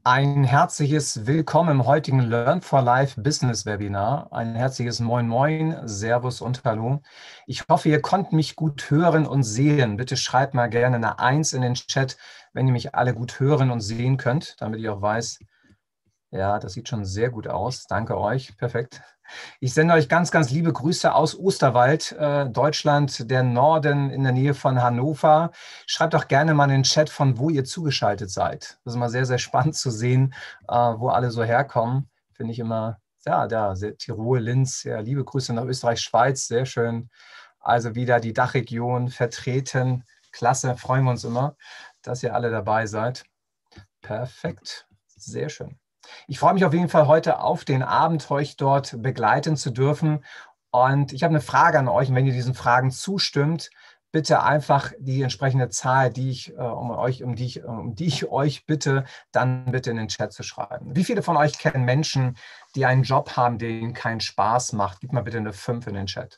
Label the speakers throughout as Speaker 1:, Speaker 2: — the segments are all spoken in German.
Speaker 1: Ein herzliches Willkommen im heutigen Learn for Life Business Webinar. Ein herzliches Moin Moin, Servus und Hallo. Ich hoffe, ihr konntet mich gut hören und sehen. Bitte schreibt mal gerne eine Eins in den Chat, wenn ihr mich alle gut hören und sehen könnt, damit ich auch weiß, ja, das sieht schon sehr gut aus. Danke euch. Perfekt. Ich sende euch ganz, ganz liebe Grüße aus Osterwald, Deutschland, der Norden in der Nähe von Hannover. Schreibt doch gerne mal in den Chat, von wo ihr zugeschaltet seid. Das ist immer sehr, sehr spannend zu sehen, wo alle so herkommen. Finde ich immer, ja, da, Tirol, Linz, ja, liebe Grüße nach Österreich, Schweiz, sehr schön. Also wieder die Dachregion vertreten. Klasse, freuen wir uns immer, dass ihr alle dabei seid. Perfekt, sehr schön. Ich freue mich auf jeden Fall heute auf den Abend, euch dort begleiten zu dürfen. Und ich habe eine Frage an euch. Und wenn ihr diesen Fragen zustimmt, bitte einfach die entsprechende Zahl, um die ich euch bitte, dann bitte in den Chat zu schreiben. Wie viele von euch kennen Menschen, die einen Job haben, der ihnen keinen Spaß macht? Gib mal bitte eine 5 in den Chat.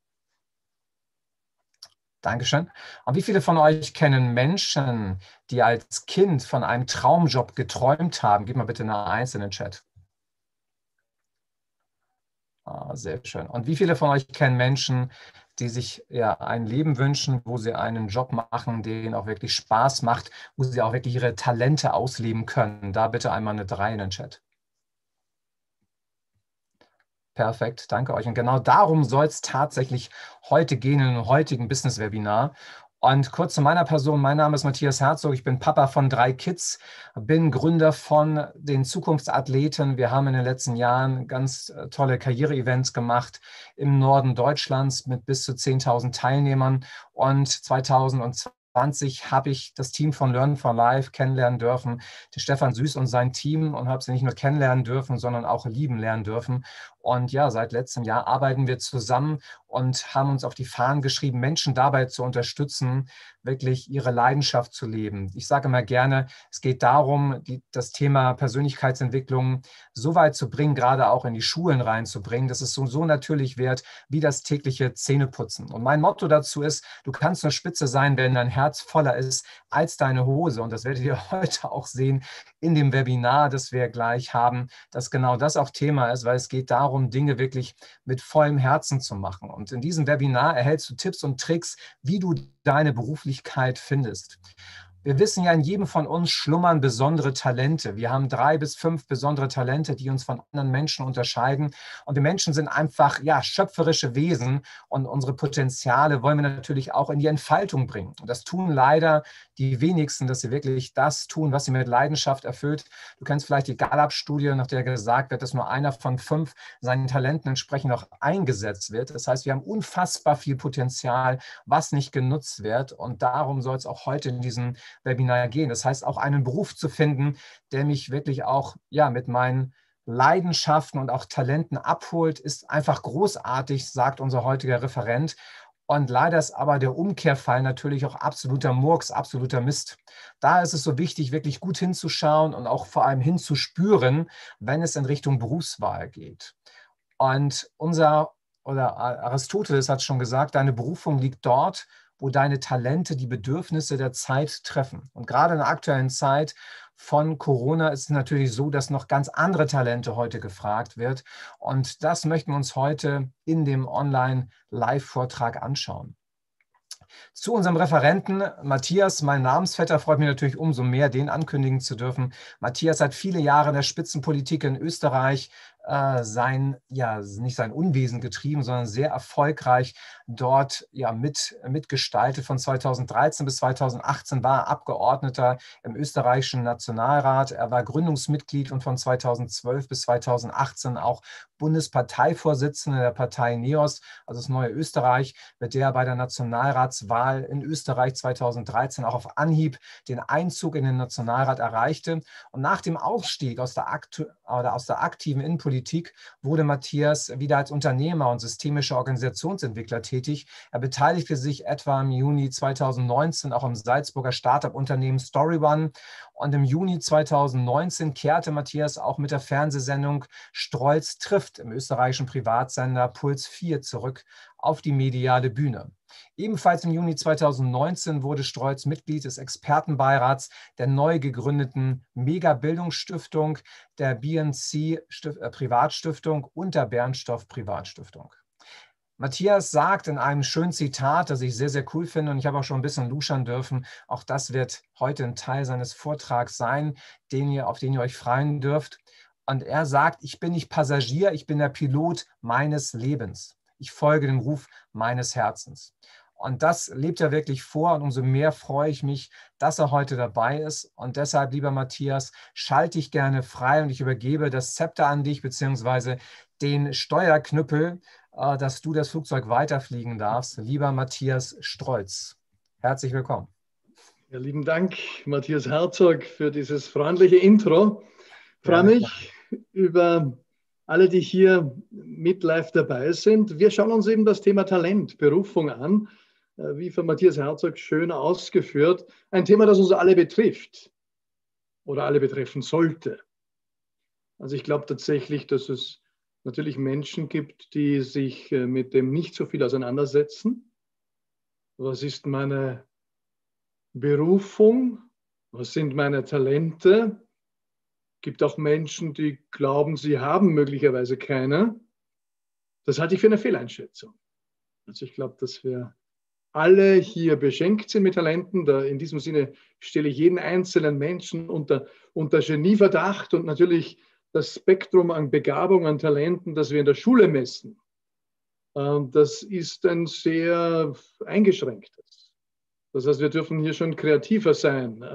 Speaker 1: Dankeschön. Und wie viele von euch kennen Menschen, die als Kind von einem Traumjob geträumt haben? Gib mal bitte eine 1 in den Chat. Sehr schön. Und wie viele von euch kennen Menschen, die sich ja ein Leben wünschen, wo sie einen Job machen, der ihnen auch wirklich Spaß macht, wo sie auch wirklich ihre Talente ausleben können? Da bitte einmal eine 3 in den Chat. Perfekt, danke euch. Und genau darum soll es tatsächlich heute gehen in einem heutigen Business-Webinar. Und kurz zu meiner Person. Mein Name ist Matthias Herzog. Ich bin Papa von 3 Kids, bin Gründer von den Zukunftsathleten. Wir haben in den letzten Jahren ganz tolle Karriere-Events gemacht im Norden Deutschlands mit bis zu 10.000 Teilnehmern. Und 2020 habe ich das Team von Learn for Life kennenlernen dürfen, den Stefan Süß und sein Team, und habe sie nicht nur kennenlernen dürfen, sondern auch lieben lernen dürfen. Und ja, seit letztem Jahr arbeiten wir zusammen und haben uns auf die Fahnen geschrieben, Menschen dabei zu unterstützen, wirklich ihre Leidenschaft zu leben. Ich sage immer gerne, es geht darum, das Thema Persönlichkeitsentwicklung so weit zu bringen, gerade auch in die Schulen reinzubringen, dass es so natürlich wird, wie das tägliche Zähneputzen. Und mein Motto dazu ist, du kannst nur Spitze sein, wenn dein Herz voller ist als deine Hose. Und das werdet ihr heute auch sehen in dem Webinar, das wir gleich haben, dass genau das auch Thema ist, weil es geht darum, Dinge wirklich mit vollem Herzen zu machen. Und in diesem Webinar erhältst du Tipps und Tricks, wie du deine Beruflichkeit findest. Wir wissen ja, in jedem von uns schlummern besondere Talente. Wir haben 3 bis 5 besondere Talente, die uns von anderen Menschen unterscheiden. Und wir Menschen sind einfach ja, schöpferische Wesen, und unsere Potenziale wollen wir natürlich auch in die Entfaltung bringen. Und das tun leider die wenigsten, dass sie wirklich das tun, was sie mit Leidenschaft erfüllt. Du kennst vielleicht die Gallup-Studie, nach der gesagt wird, dass nur einer von 5 seinen Talenten entsprechend auch eingesetzt wird. Das heißt, wir haben unfassbar viel Potenzial, was nicht genutzt wird. Und darum soll es auch heute in diesem Webinar gehen. Das heißt, auch einen Beruf zu finden, der mich wirklich auch ja, mit meinen Leidenschaften und auch Talenten abholt, ist einfach großartig, sagt unser heutiger Referent. Und leider ist aber der Umkehrfall natürlich auch absoluter Murks, absoluter Mist. Da ist es so wichtig, wirklich gut hinzuschauen und auch vor allem hinzuspüren, wenn es in Richtung Berufswahl geht. Und Aristoteles hat schon gesagt, deine Berufung liegt dort, wo deine Talente die Bedürfnisse der Zeit treffen. Und gerade in der aktuellen Zeit von Corona ist es natürlich so, dass noch ganz andere Talente heute gefragt wird. Und das möchten wir uns heute in dem Online-Live-Vortrag anschauen. Zu unserem Referenten Matthias, mein Namensvetter, freut mich natürlich umso mehr, den ankündigen zu dürfen. Matthias hat viele Jahre in der Spitzenpolitik in Österreich nicht sein Unwesen getrieben, sondern sehr erfolgreich dort mitgestaltet. Von 2013 bis 2018 war er Abgeordneter im österreichischen Nationalrat. Er war Gründungsmitglied und von 2012 bis 2018 auch Bundesparteivorsitzender der Partei NEOS, also das neue Österreich, mit der er bei der Nationalratswahl in Österreich 2013 auch auf Anhieb den Einzug in den Nationalrat erreichte. Und nach dem Ausstieg aus der aktiven Innenpolitik wurde Matthias wieder als Unternehmer und systemischer Organisationsentwickler tätig. Er beteiligte sich etwa im Juni 2019 auch im Salzburger Startup-Unternehmen StoryOne Und im Juni 2019 kehrte Matthias auch mit der Fernsehsendung Strolz trifft im österreichischen Privatsender Puls 4 zurück auf die mediale Bühne. Ebenfalls im Juni 2019 wurde Strolz Mitglied des Expertenbeirats der neu gegründeten Mega-Bildungsstiftung, der BNC Privatstiftung und der Bernstorff Privatstiftung. Matthias sagt in einem schönen Zitat, das ich sehr, sehr cool finde, und ich habe auch schon ein bisschen luschern dürfen, auch das wird heute ein Teil seines Vortrags sein, auf den ihr euch freuen dürft. Und er sagt, ich bin nicht Passagier, ich bin der Pilot meines Lebens. Ich folge dem Ruf meines Herzens. Und das lebt er wirklich vor und umso mehr freue ich mich, dass er heute dabei ist. Und deshalb, lieber Matthias, schalte dich gerne frei und ich übergebe das Zepter an dich, beziehungsweise den Steuerknüppel, dass du das Flugzeug weiterfliegen darfst. Lieber Matthias Strolz, herzlich willkommen.
Speaker 2: Ja, lieben Dank, Matthias Herzog, für dieses freundliche Intro. Ich freue mich über alle, die hier mit live dabei sind. Wir schauen uns eben das Thema Talent, Berufung an, wie von Matthias Herzog schön ausgeführt. Ein Thema, das uns alle betrifft oder alle betreffen sollte. Also ich glaube tatsächlich, dass es natürlich Menschen gibt, die sich mit dem nicht so viel auseinandersetzen. Was ist meine Berufung? Was sind meine Talente? Es gibt auch Menschen, die glauben, sie haben möglicherweise keine. Das halte ich für eine Fehleinschätzung. Also ich glaube, dass wir alle hier beschenkt sind mit Talenten. In diesem Sinne stelle ich jeden einzelnen Menschen unter Genieverdacht und natürlich das Spektrum an Begabung, an Talenten, das wir in der Schule messen. Das ist ein sehr eingeschränktes. Das heißt, wir dürfen hier schon kreativer sein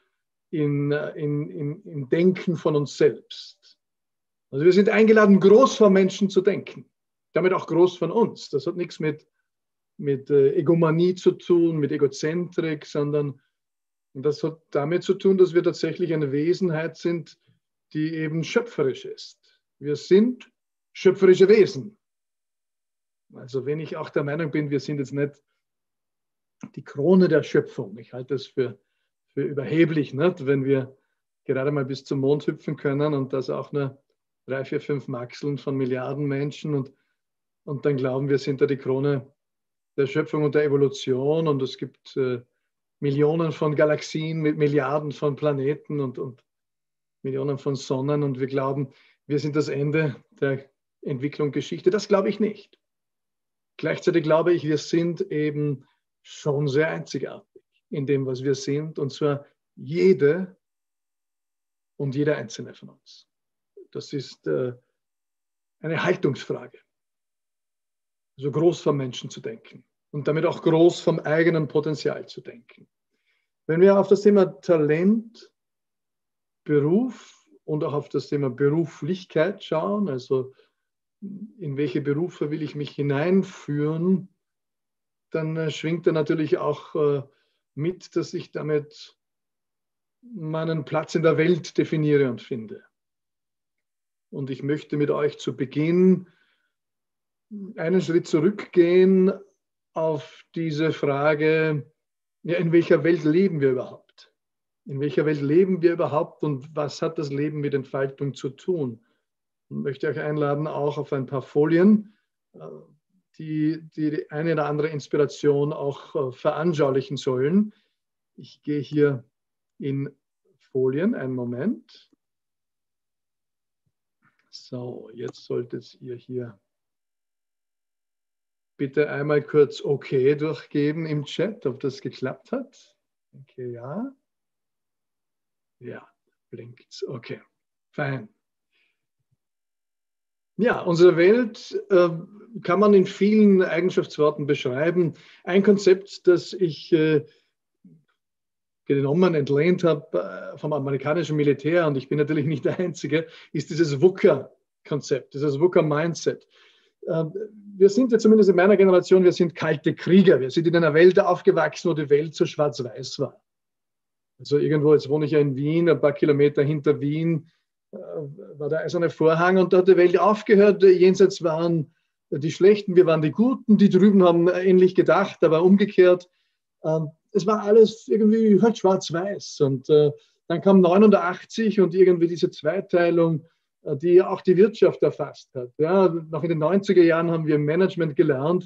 Speaker 2: im Denken von uns selbst. Also wir sind eingeladen, groß von Menschen zu denken. Damit auch groß von uns. Das hat nichts mit Egomanie zu tun, mit Egozentrik, sondern das hat damit zu tun, dass wir tatsächlich eine Wesenheit sind, die eben schöpferisch ist. Wir sind schöpferische Wesen. Also wenn ich auch der Meinung bin, wir sind jetzt nicht die Krone der Schöpfung. Ich halte das für überheblich, nicht? Wenn wir gerade mal bis zum Mond hüpfen können und das auch nur 3, 4, 5 Maxeln von Milliarden Menschen und dann glauben wir sind da die Krone der Schöpfung und der Evolution und es gibt Millionen von Galaxien mit Milliarden von Planeten und Millionen von Sonnen und wir glauben, wir sind das Ende der Entwicklung Geschichte. Das glaube ich nicht. Gleichzeitig glaube ich, wir sind eben schon sehr einzigartig in dem, was wir sind, und zwar jede und jeder einzelne von uns. Das ist eine Haltungsfrage. So groß vom Menschen zu denken und damit auch groß vom eigenen Potenzial zu denken. Wenn wir auf das Thema Talent, Beruf und auch auf das Thema Beruflichkeit schauen, also in welche Berufe will ich mich hineinführen, dann schwingt da natürlich auch mit, dass ich damit meinen Platz in der Welt definiere und finde. Und ich möchte mit euch zu Beginn einen Schritt zurückgehen auf diese Frage, ja, in welcher Welt leben wir überhaupt? In welcher Welt leben wir überhaupt und was hat das Leben mit Entfaltung zu tun? Ich möchte euch einladen, auch auf ein paar Folien, die eine oder andere Inspiration auch veranschaulichen sollen. Ich gehe hier in Folien, einen Moment. So, jetzt solltet ihr hier bitte einmal kurz OK durchgeben im Chat, ob das geklappt hat. Okay, ja. Ja, blinkt. Okay, fein. Ja, unsere Welt kann man in vielen Eigenschaftsworten beschreiben. Ein Konzept, das ich entlehnt habe vom amerikanischen Militär, und ich bin natürlich nicht der Einzige, ist dieses VUCA-Konzept, dieses VUCA-Mindset. Wir sind ja zumindest in meiner Generation, wir sind kalte Krieger. Wir sind in einer Welt aufgewachsen, wo die Welt so schwarz-weiß war. Also irgendwo, jetzt wohne ich ja in Wien, ein paar Kilometer hinter Wien, war der eiserne Vorhang und da hat die Welt aufgehört. Jenseits waren die Schlechten, wir waren die Guten, die drüben haben ähnlich gedacht, aber umgekehrt. Es war alles irgendwie halt schwarz-weiß und Dann kam 89 und irgendwie diese Zweiteilung, die auch die Wirtschaft erfasst hat. Ja, noch in den 90er Jahren haben wir im Management gelernt,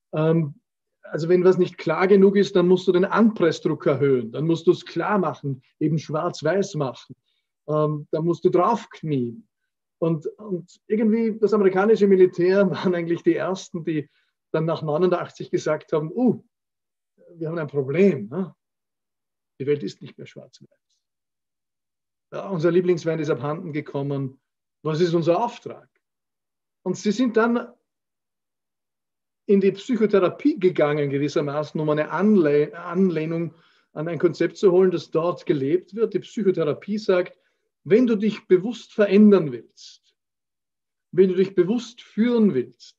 Speaker 2: also wenn was nicht klar genug ist, dann musst du den Anpressdruck erhöhen, dann musst du es klar machen, eben schwarz-weiß machen, dann musst du draufknien. Und irgendwie das amerikanische Militär waren eigentlich die Ersten, die dann nach 89 gesagt haben, wir haben ein Problem. Ne? Die Welt ist nicht mehr schwarz-weiß. Ja, unser Lieblingswein ist abhanden gekommen. Was ist unser Auftrag? Und sie sind dann in die Psychotherapie gegangen, gewissermaßen, um eine Anlehnung an ein Konzept zu holen, das dort gelebt wird. Die Psychotherapie sagt, wenn du dich bewusst verändern willst, wenn du dich bewusst führen willst,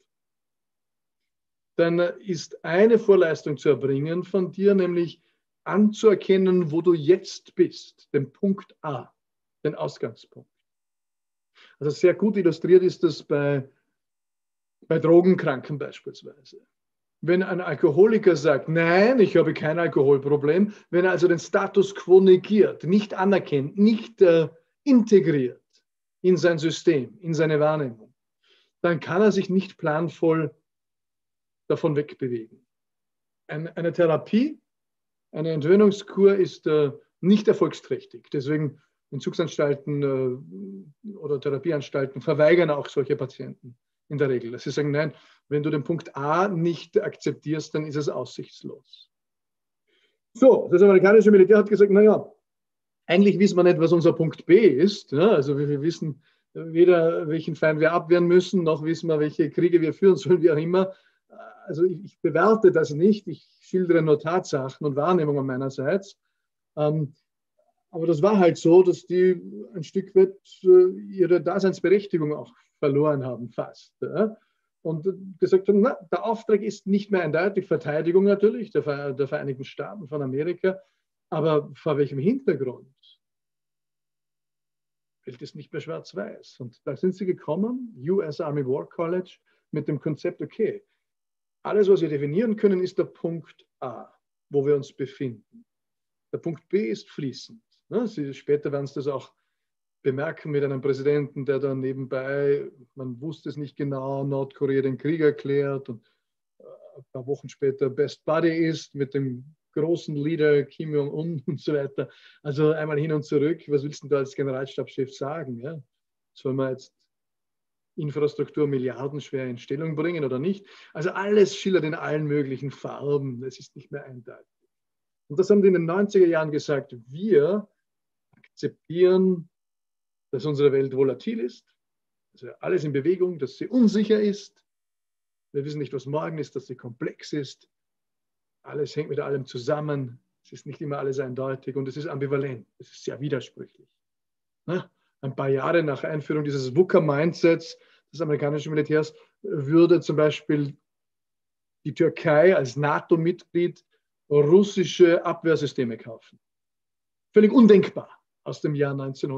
Speaker 2: dann ist eine Vorleistung zu erbringen von dir, nämlich anzuerkennen, wo du jetzt bist, den Punkt A, den Ausgangspunkt. Also sehr gut illustriert ist das bei Drogenkranken beispielsweise. Wenn ein Alkoholiker sagt, nein, ich habe kein Alkoholproblem, wenn er also den Status quo negiert, nicht anerkennt, nicht integriert in sein System, in seine Wahrnehmung, dann kann er sich nicht planvoll davon wegbewegen. Eine Therapie, eine Entwöhnungskur ist nicht erfolgsträchtig. Deswegen Entzugsanstalten oder Therapieanstalten verweigern auch solche Patienten in der Regel. Sie sagen, nein, wenn du den Punkt A nicht akzeptierst, dann ist es aussichtslos. So, das amerikanische Militär hat gesagt, naja, eigentlich wissen wir nicht, was unser Punkt B ist. Ja, also wir wissen weder, welchen Feind wir abwehren müssen, noch wissen wir, welche Kriege wir führen sollen, wie auch immer. Also ich bewerte das nicht, ich schildere nur Tatsachen und Wahrnehmungen meinerseits. Aber das war halt so, dass die ein Stück weit ihre Daseinsberechtigung auch verloren haben, fast. Ja? Und gesagt haben, na, der Auftrag ist nicht mehr eindeutig, Verteidigung natürlich, der Vereinigten Staaten von Amerika, aber vor welchem Hintergrund? Welt ist nicht mehr schwarz-weiß. Und da sind sie gekommen, US Army War College, mit dem Konzept, okay, alles, was wir definieren können, ist der Punkt A, wo wir uns befinden. Der Punkt B ist fließend. Später werden Sie das auch bemerken mit einem Präsidenten, der dann nebenbei, man wusste es nicht genau, Nordkorea den Krieg erklärt und ein paar Wochen später Best Buddy ist mit dem großen Leader Kim Jong-un und so weiter. Also einmal hin und zurück. Was willst du da als Generalstabschef sagen? Ja? Soll man jetzt Infrastruktur milliardenschwer in Stellung bringen oder nicht? Also alles schillert in allen möglichen Farben. Es ist nicht mehr eindeutig. Und das haben die in den 90er Jahren gesagt. Wir akzeptieren, dass unsere Welt volatil ist, dass alles in Bewegung, dass sie unsicher ist. Wir wissen nicht, was morgen ist, dass sie komplex ist. Alles hängt mit allem zusammen. Es ist nicht immer alles eindeutig und es ist ambivalent. Es ist sehr widersprüchlich. Ein paar Jahre nach Einführung dieses VUCA-Mindsets des amerikanischen Militärs würde zum Beispiel die Türkei als NATO-Mitglied russische Abwehrsysteme kaufen. Völlig undenkbar aus dem Jahr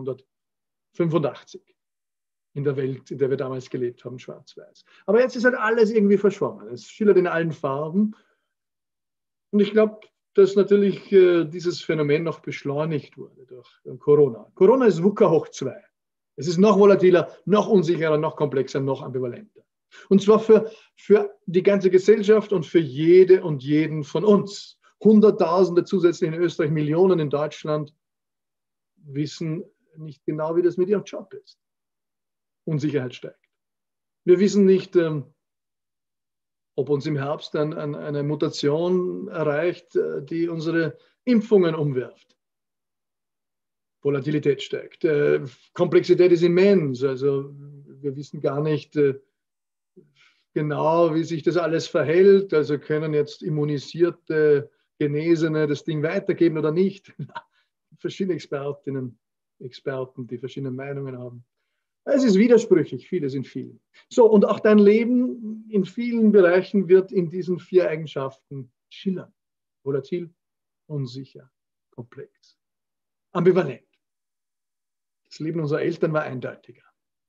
Speaker 2: 1985 in der Welt, in der wir damals gelebt haben, schwarz-weiß. Aber jetzt ist halt alles irgendwie verschwommen. Es schillert in allen Farben. Und ich glaube, dass natürlich dieses Phänomen noch beschleunigt wurde durch Corona. Corona ist VUCA hoch 2. Es ist noch volatiler, noch unsicherer, noch komplexer, noch ambivalenter. Und zwar für die ganze Gesellschaft und für jede und jeden von uns. Hunderttausende zusätzlich in Österreich, Millionen in Deutschland wissen nicht genau, wie das mit ihrem Job ist. Unsicherheit steigt. Wir wissen nicht, ob uns im Herbst eine Mutation erreicht, die unsere Impfungen umwirft. Volatilität steigt. Komplexität ist immens. Also wir wissen gar nicht genau, wie sich das alles verhält. Also können jetzt immunisierte Genesene das Ding weitergeben oder nicht. Verschiedene Expertinnen, Experten, die verschiedene Meinungen haben. Es ist widersprüchlich, vieles in vielen. So, und auch dein Leben in vielen Bereichen wird in diesen 4 Eigenschaften schillern. Volatil, unsicher, komplex, ambivalent. Das Leben unserer Eltern war eindeutiger.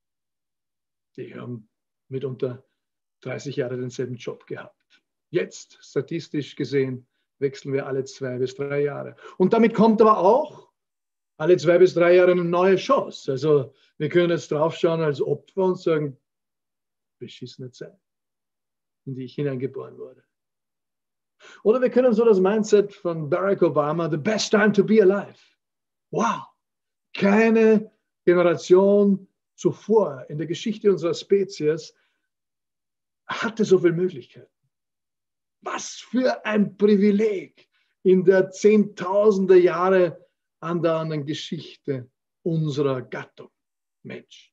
Speaker 2: Die haben mitunter 30 Jahre denselben Job gehabt. Jetzt, statistisch gesehen, wechseln wir alle 2 bis 3 Jahre. Und damit kommt aber auch alle 2 bis 3 Jahre eine neue Chance. Also wir können jetzt draufschauen als Opfer und sagen, beschissene Zeit, in die ich hineingeboren wurde. Oder wir können so das Mindset von Barack Obama, the best time to be alive. Wow, keine Generation zuvor in der Geschichte unserer Spezies hatte so viele Möglichkeiten. Was für ein Privileg in der Zehntausende Jahre andauernden Geschichte unserer Gattung, Mensch.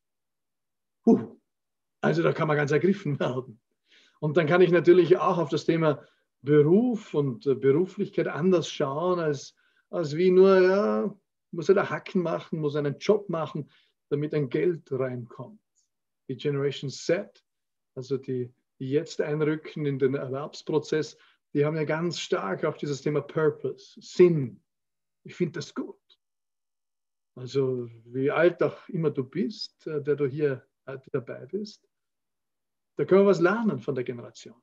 Speaker 2: Also da kann man ganz ergriffen werden. Und dann kann ich natürlich auch auf das Thema Beruf und Beruflichkeit anders schauen, als wie nur, ja, muss er da Hacken machen, muss einen Job machen, damit ein Geld reinkommt. Die Generation Z, also die jetzt einrücken in den Erwerbsprozess, die haben ja ganz stark auch dieses Thema Purpose, Sinn. Ich finde das gut. Also wie alt auch immer du bist, der du hier heute dabei bist, da können wir was lernen von der Generation.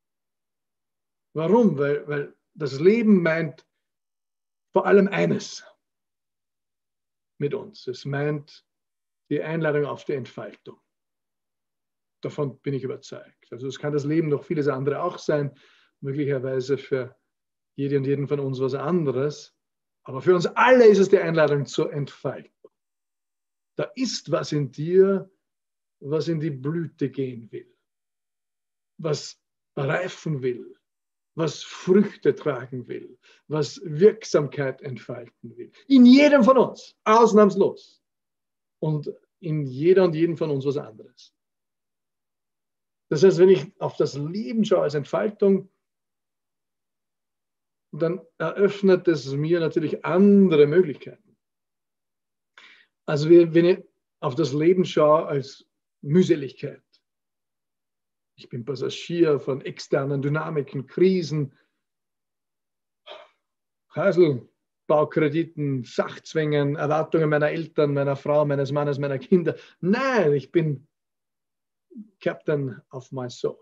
Speaker 2: Warum? Weil das Leben meint vor allem eines mit uns. Es meint die Einladung auf die Entfaltung. Davon bin ich überzeugt. Also es kann das Leben noch vieles andere auch sein, möglicherweise für jede und jeden von uns was anderes. Aber für uns alle ist es die Einladung zur Entfaltung. Da ist was in dir, was in die Blüte gehen will, was reifen will, was Früchte tragen will, was Wirksamkeit entfalten will. In jedem von uns, ausnahmslos. Und in jeder und jedem von uns was anderes. Das heißt, wenn ich auf das Leben schaue als Entfaltung, dann eröffnet es mir natürlich andere Möglichkeiten. Also wenn ich auf das Leben schaue als Mühseligkeit. Ich bin Passagier von externen Dynamiken, Krisen, Häuselbaukrediten, Sachzwängen, Erwartungen meiner Eltern, meiner Frau, meines Mannes, meiner Kinder. Nein, ich bin Captain of my soul.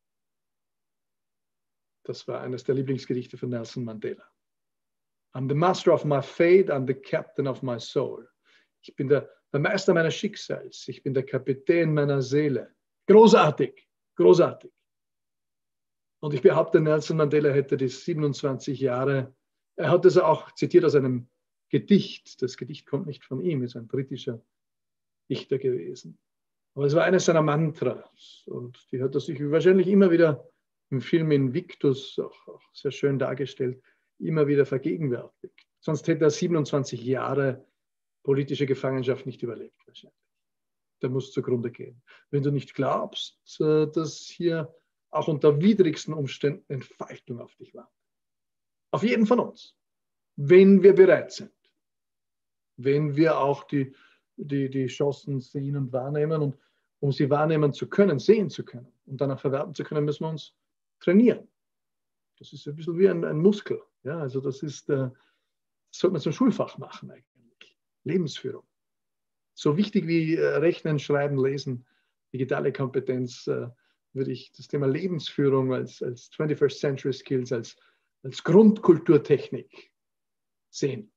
Speaker 2: Das war eines der Lieblingsgedichte von Nelson Mandela. I'm the master of my fate, I'm the captain of my soul. Ich bin der Meister meines Schicksals, ich bin der Kapitän meiner Seele. Großartig, großartig. Und ich behaupte, Nelson Mandela hätte die 27 Jahre, er hat das auch zitiert aus einem Gedicht. Das Gedicht kommt nicht von ihm, ist ein britischer Dichter gewesen. Aber es war eines seiner Mantras und die hat er sich wahrscheinlich immer wieder im Film Invictus, auch sehr schön dargestellt, immer wieder vergegenwärtigt. Sonst hätte er 27 Jahre politische Gefangenschaft nicht überlebt wahrscheinlich. Der muss zugrunde gehen. Wenn du nicht glaubst, dass hier auch unter widrigsten Umständen Entfaltung auf dich wartet. Auf jeden von uns. Wenn wir bereit sind. Wenn wir auch die Chancen sehen und wahrnehmen. Und um sie wahrnehmen zu können, sehen zu können und danach verwerten zu können, müssen wir uns trainieren. Das ist ein bisschen wie ein Muskel. Ja, also das sollte man zum Schulfach machen eigentlich. Lebensführung. So wichtig wie Rechnen, Schreiben, Lesen, digitale Kompetenz, würde ich das Thema Lebensführung als 21st Century Skills, als Grundkulturtechnik sehen.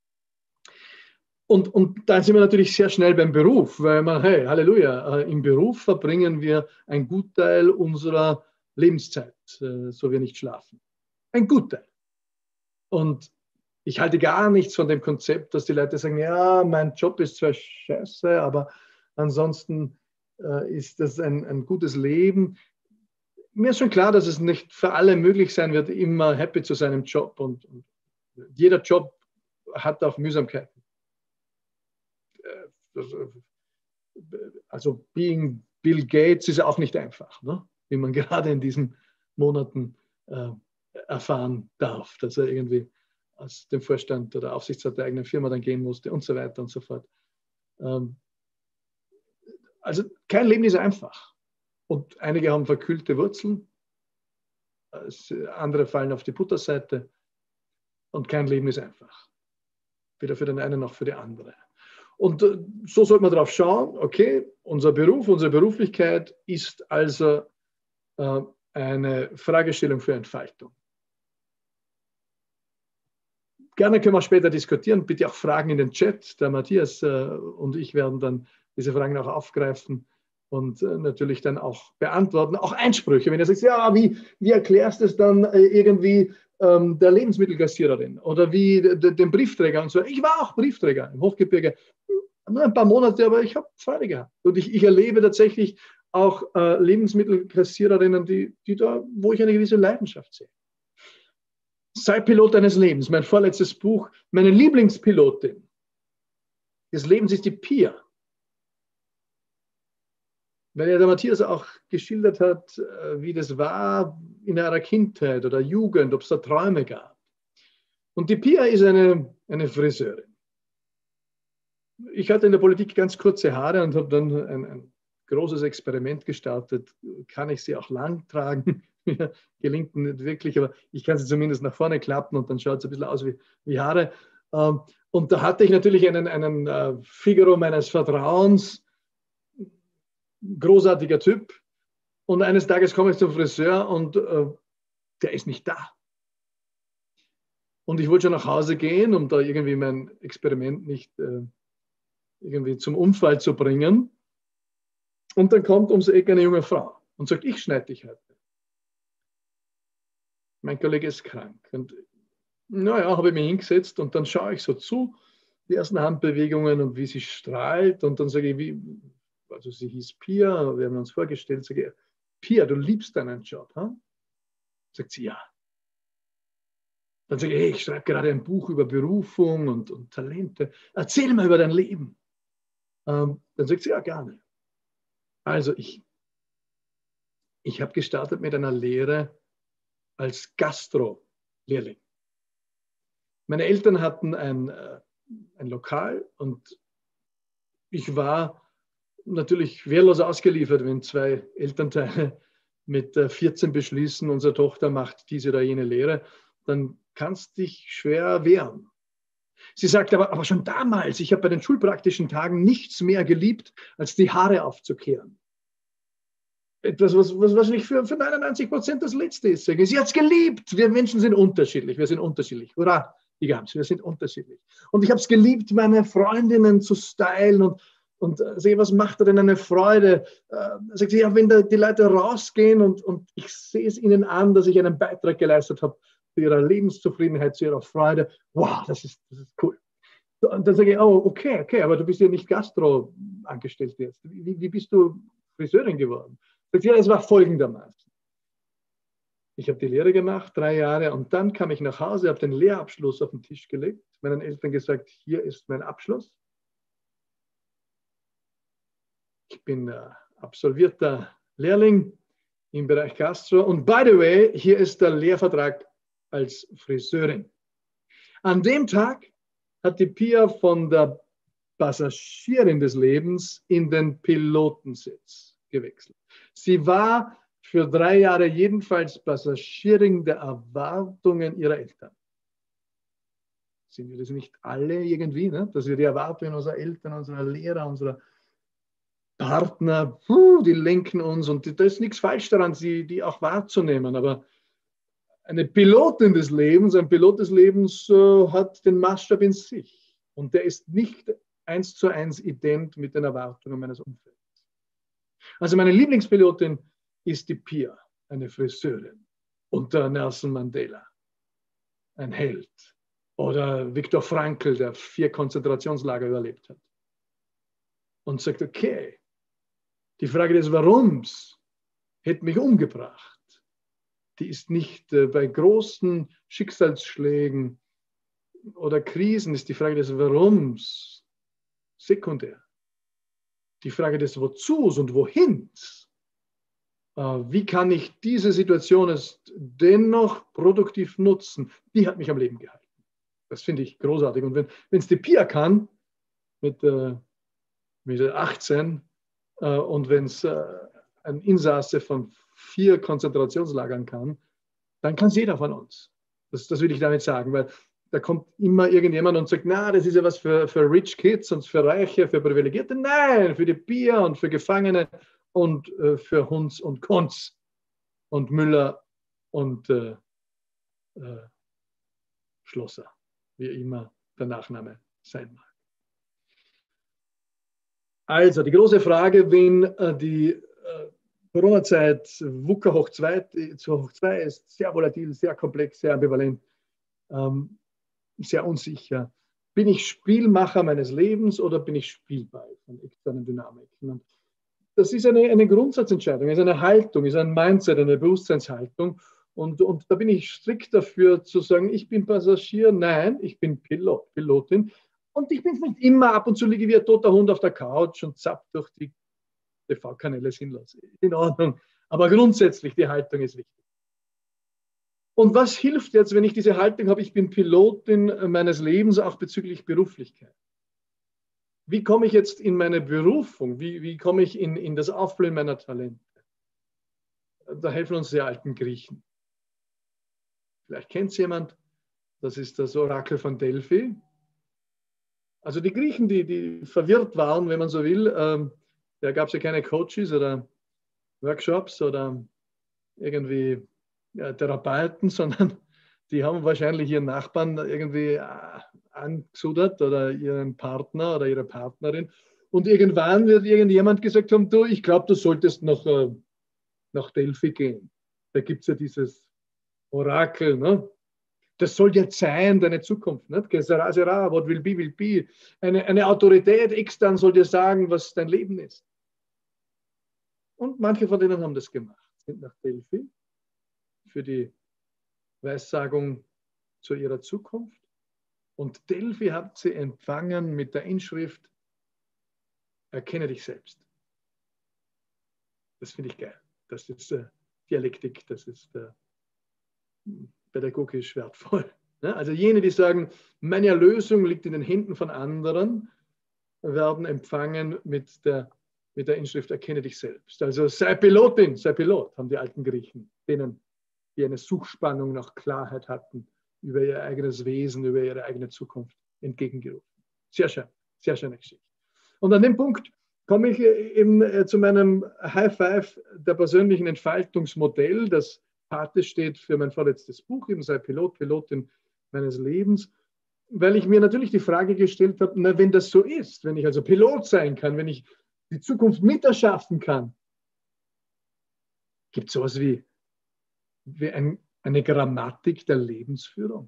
Speaker 2: Und da sind wir natürlich sehr schnell beim Beruf, weil man, hey, Halleluja, im Beruf verbringen wir einen Gutteil unserer Lebenszeit, so wir nicht schlafen. Ein Gutteil. Und ich halte gar nichts von dem Konzept, dass die Leute sagen, ja, mein Job ist zwar scheiße, aber ansonsten ist das ein gutes Leben. Mir ist schon klar, dass es nicht für alle möglich sein wird, immer happy zu sein im Job. Und jeder Job hat auch Mühsamkeiten. Also being Bill Gates ist auch nicht einfach, ne? Wie man gerade in diesen Monaten erfahren darf, dass er irgendwie aus dem Vorstand oder Aufsichtsrat der eigenen Firma dann gehen musste und so weiter und so fort. Also kein Leben ist einfach. Und einige haben verkühlte Wurzeln, andere fallen auf die Butterseite und kein Leben ist einfach. Weder für den einen noch für die andere. Und so sollte man darauf schauen, okay, unser Beruf, unsere Beruflichkeit ist also eine Fragestellung für Entfaltung. Gerne können wir später diskutieren. Bitte auch Fragen in den Chat. Der Matthias und ich werden dann diese Fragen auch aufgreifen und natürlich dann auch beantworten. Auch Einsprüche. Wenn ihr sagt, ja, wie erklärst du es dann irgendwie der Lebensmittelkassiererin oder wie dem Briefträger und so. Ich war auch Briefträger im Hochgebirge. Nur ein paar Monate, aber ich habe Freude gehabt. Und ich erlebe tatsächlich auch Lebensmittelkassiererinnen, die da, wo ich eine gewisse Leidenschaft sehe. Sei Pilot deines Lebens, mein vorletztes Buch. Meine Lieblingspilotin des Lebens ist die Pia. Weil ja der Matthias auch geschildert hat, wie das war in ihrer Kindheit oder Jugend, ob es da Träume gab. Und die Pia ist eine Friseurin. Ich hatte in der Politik ganz kurze Haare und habe dann ein großes Experiment gestartet. Kann ich sie auch lang tragen? Gelingt nicht wirklich, aber ich kann sie zumindest nach vorne klappen und dann schaut es ein bisschen aus wie Haare. Und da hatte ich natürlich einen Figaro meines Vertrauens, großartiger Typ. Und eines Tages komme ich zum Friseur und der ist nicht da. Und ich wollte schon nach Hause gehen, um da irgendwie mein Experiment nicht irgendwie zum Unfall zu bringen. Und dann kommt ums Eck eine junge Frau und sagt, ich schneide dich heute. Mein Kollege ist krank. Und naja, habe ich mich hingesetzt und dann schaue ich so zu, die ersten Handbewegungen und wie sie strahlt. Und dann sage ich, also sie hieß Pia, wir haben uns vorgestellt, sage ich, Pia, du liebst deinen Job, ha? Sagt sie, ja. Dann sage ich, hey, ich schreibe gerade ein Buch über Berufung und Talente. Erzähl mal über dein Leben. Dann sagt sie, ja, gerne. Also ich habe gestartet mit einer Lehre als Gastro-Lehrling. Meine Eltern hatten ein Lokal und ich war natürlich wehrlos ausgeliefert, wenn zwei Elternteile mit 14 beschließen, unsere Tochter macht diese oder jene Lehre, dann kannst du dich schwer wehren. Sie sagt aber schon damals, ich habe bei den schulpraktischen Tagen nichts mehr geliebt, als die Haare aufzukehren. Etwas, was wahrscheinlich für 99% das Letzte ist. Sie hat es geliebt. Wir Menschen sind unterschiedlich. Wir sind unterschiedlich. Hurra, die Gams, wir sind unterschiedlich. Und ich habe es geliebt, meine Freundinnen zu stylen und sehe, was macht denn eine Freude? Sagt sie, ja, wenn die Leute rausgehen und ich sehe es ihnen an, dass ich einen Beitrag geleistet habe zu ihrer Lebenszufriedenheit, zu ihrer Freude. Wow, das ist cool. Und dann sage ich, oh, okay, aber du bist ja nicht Gastro-angestellt jetzt. Wie bist du Friseurin geworden? Sagt sie, ja, es war folgendermaßen. Ich habe die Lehre gemacht, 3 Jahre, und dann kam ich nach Hause, habe den Lehrabschluss auf den Tisch gelegt, meinen Eltern gesagt, hier ist mein Abschluss. Ich bin absolvierter Lehrling im Bereich Gastro und by the way, hier ist der Lehrvertrag als Friseurin. An dem Tag hat die Pia von der Passagierin des Lebens in den Pilotensitz gewechselt. Sie war für 3 Jahre jedenfalls Passagierin der Erwartungen ihrer Eltern. Sind wir das nicht alle irgendwie, ne? Dass wir die Erwartungen unserer Eltern, unserer Lehrer, unserer Partner, die lenken uns und da ist nichts falsch daran, die auch wahrzunehmen, aber eine Pilotin des Lebens, ein Pilot des Lebens hat den Maßstab in sich und der ist nicht 1:1 ident mit den Erwartungen meines Umfelds. Also meine Lieblingspilotin ist die Pia, eine Friseurin, unter Nelson Mandela, ein Held, oder Viktor Frankl, der 4 Konzentrationslager überlebt hat und sagt, okay, die Frage des Warums hätte mich umgebracht. Die ist nicht bei großen Schicksalsschlägen oder Krisen, ist die Frage des Warums sekundär. Die Frage des Wozus und Wohins, wie kann ich diese Situation dennoch produktiv nutzen, die hat mich am Leben gehalten. Das finde ich großartig. Und wenn es die Pia kann, mit 18, und wenn es ein Insasse von 4 Konzentrationslagern kann, dann kann es jeder von uns. Das will ich damit sagen, weil da kommt immer irgendjemand und sagt, na, das ist ja was für Rich Kids und für Reiche, für Privilegierte. Nein, für die Pia und für Gefangene und für Hunds und Kunz und Müller und Schlosser. wie immer der Nachname sein mag. Also die große Frage, wenn die Corona-Zeit VUCA hoch 2 ist, sehr volatil, sehr komplex, sehr ambivalent, sehr unsicher. Bin ich Spielmacher meines Lebens oder bin ich Spielball von externen Dynamiken? Und das ist eine Grundsatzentscheidung, ist eine Haltung, ist ein Mindset, eine Bewusstseinshaltung. Und da bin ich strikt dafür zu sagen, ich bin Passagier, nein, ich bin Pilotin. Und ich bin nicht immer, ab und zu liege wie ein toter Hund auf der Couch und zapp durch die TV-Kanäle sinnlos. In Ordnung. Aber grundsätzlich, die Haltung ist wichtig. Und was hilft jetzt, wenn ich diese Haltung habe, ich bin Pilotin meines Lebens, auch bezüglich Beruflichkeit? Wie komme ich jetzt in meine Berufung? Wie komme ich in das Aufblühen meiner Talente? Da helfen uns die alten Griechen. Vielleicht kennt es jemand, das ist das Orakel von Delphi. Also die Griechen, die verwirrt waren, wenn man so will, da gab es ja keine Coaches oder Workshops oder irgendwie Therapeuten, sondern die haben wahrscheinlich ihren Nachbarn irgendwie angesudert oder ihren Partner oder ihre Partnerin. Und irgendwann wird irgendjemand gesagt haben, du, ich glaube, du solltest nach Delphi gehen. Da gibt es ja dieses Orakel, ne? Das soll jetzt sein, deine Zukunft. Nicht? What will be, will be. Eine Autorität extern soll dir sagen, was dein Leben ist. Und manche von denen haben das gemacht, sind nach Delphi für die Weissagung zu ihrer Zukunft. Und Delphi hat sie empfangen mit der Inschrift, erkenne dich selbst. Das finde ich geil. Das ist Dialektik, das ist pädagogisch wertvoll. Ja, also jene, die sagen, meine Erlösung liegt in den Händen von anderen, werden empfangen mit der Inschrift, erkenne dich selbst. Also sei Pilotin, sei Pilot, haben die alten Griechen, denen, die eine Suchspannung nach Klarheit hatten, über ihr eigenes Wesen, über ihre eigene Zukunft entgegengerufen. Sehr schön, sehr schöne Geschichte. Und an dem Punkt komme ich eben zu meinem High Five der persönlichen Entfaltungsmodell, das Pate steht für mein vorletztes Buch, eben sei Pilot, Pilotin meines Lebens, weil ich mir natürlich die Frage gestellt habe, na, wenn das so ist, wenn ich also Pilot sein kann, wenn ich die Zukunft miterschaffen kann, gibt es sowas wie eine Grammatik der Lebensführung?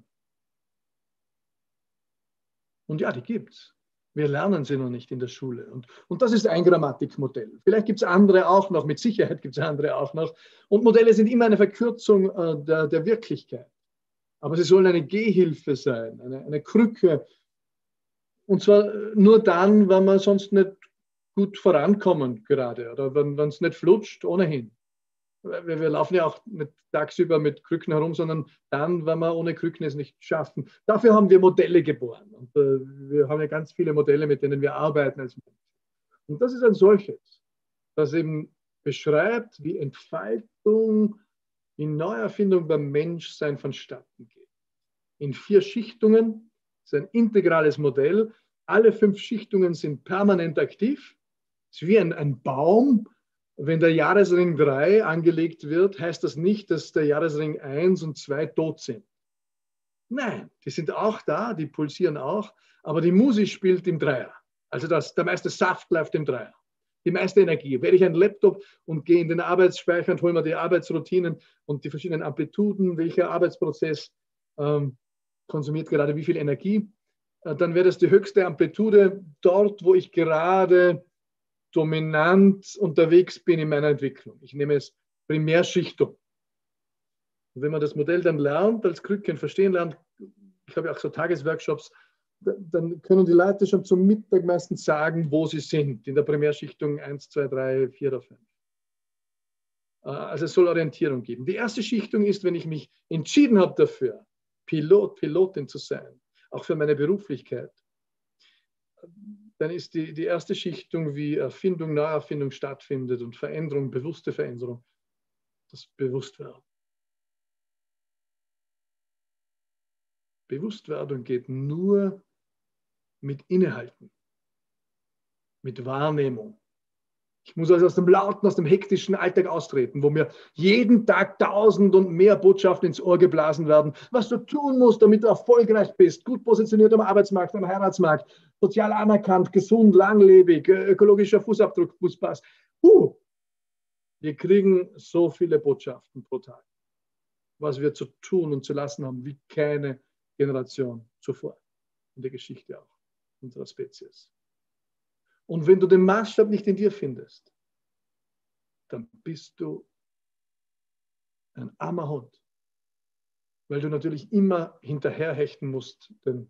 Speaker 2: Und ja, die gibt es. Wir lernen sie noch nicht in der Schule. Und das ist ein Grammatikmodell. Vielleicht gibt es andere auch noch, mit Sicherheit gibt es andere auch noch. Und Modelle sind immer eine Verkürzung der Wirklichkeit. Aber sie sollen eine Gehhilfe sein, eine Krücke. Und zwar nur dann, wenn man sonst nicht gut vorankommen gerade oder wenn es nicht flutscht, ohnehin. Wir laufen ja auch nicht tagsüber mit Krücken herum, sondern dann, wenn wir ohne Krücken es nicht schaffen. Dafür haben wir Modelle geboren. Und wir haben ja ganz viele Modelle, mit denen wir arbeiten als Menschen. Und das ist ein solches, das eben beschreibt, wie Entfaltung, wie Neuerfindung beim Menschsein vonstatten geht. In 4 Schichtungen, das ist ein integrales Modell. Alle 5 Schichtungen sind permanent aktiv. Es ist wie ein Baum. Wenn der Jahresring 3 angelegt wird, heißt das nicht, dass der Jahresring 1 und 2 tot sind. Nein, die sind auch da, die pulsieren auch, aber die Musik spielt im Dreier. Also der meiste Saft läuft im Dreier. Die meiste Energie. Wähle ich einen Laptop und gehe in den Arbeitsspeicher und hole mir die Arbeitsroutinen und die verschiedenen Amplituden, welcher Arbeitsprozess konsumiert gerade wie viel Energie, dann wäre das die höchste Amplitude dort, wo ich gerade dominant unterwegs bin in meiner Entwicklung. Ich nehme es Primärschichtung. Und wenn man das Modell dann lernt, als Krücken verstehen lernt, ich habe ja auch so Tagesworkshops, dann können die Leute schon zum Mittag meistens sagen, wo sie sind, in der Primärschichtung 1, 2, 3, 4 oder 5. Also es soll Orientierung geben. Die erste Schichtung ist, wenn ich mich entschieden habe dafür, Pilotin zu sein, auch für meine Beruflichkeit, dann ist die erste Schichtung, wie Erfindung, Neuerfindung stattfindet und Veränderung, bewusste Veränderung, das Bewusstwerden. Bewusstwerdung geht nur mit Innehalten, mit Wahrnehmung. Ich muss also aus dem lauten, aus dem hektischen Alltag austreten, wo mir jeden Tag 1000 und mehr Botschaften ins Ohr geblasen werden, was du tun musst, damit du erfolgreich bist, gut positioniert am Arbeitsmarkt, am Heiratsmarkt, sozial anerkannt, gesund, langlebig, ökologischer Fußabdruck, Fußpass. Wir kriegen so viele Botschaften pro Tag, was wir zu tun und zu lassen haben, wie keine Generation zuvor in der Geschichte auch unserer Spezies. Und wenn du den Maßstab nicht in dir findest, dann bist du ein armer Hund, weil du natürlich immer hinterherhechten musst, denn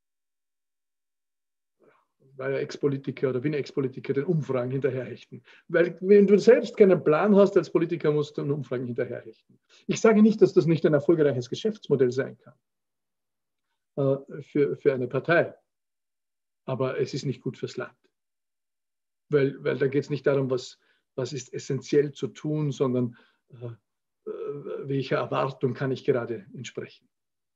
Speaker 2: war ja Ex-Politiker oder bin Ex-Politiker, den Umfragen hinterherhechten. Weil wenn du selbst keinen Plan hast als Politiker, musst du den Umfragen hinterherhechten. Ich sage nicht, dass das nicht ein erfolgreiches Geschäftsmodell sein kann für eine Partei, aber es ist nicht gut fürs Land. Weil da geht es nicht darum, was ist essentiell zu tun, sondern welcher Erwartung kann ich gerade entsprechen.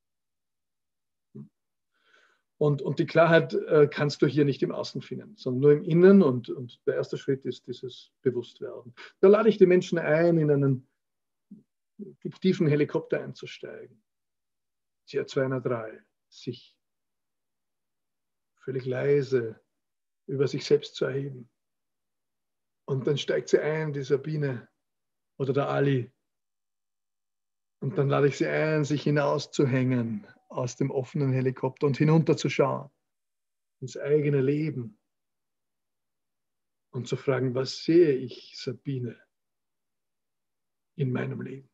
Speaker 2: Und die Klarheit kannst du hier nicht im Außen finden, sondern nur im Innen. Und der erste Schritt ist dieses Bewusstwerden. Da lade ich die Menschen ein, in einen fiktiven Helikopter einzusteigen. CR203, sich völlig leise über sich selbst zu erheben. Und dann steigt sie ein, die Sabine oder der Ali. Und dann lade ich sie ein, sich hinauszuhängen aus dem offenen Helikopter und hinunterzuschauen ins eigene Leben und zu fragen, was sehe ich, Sabine, in meinem Leben?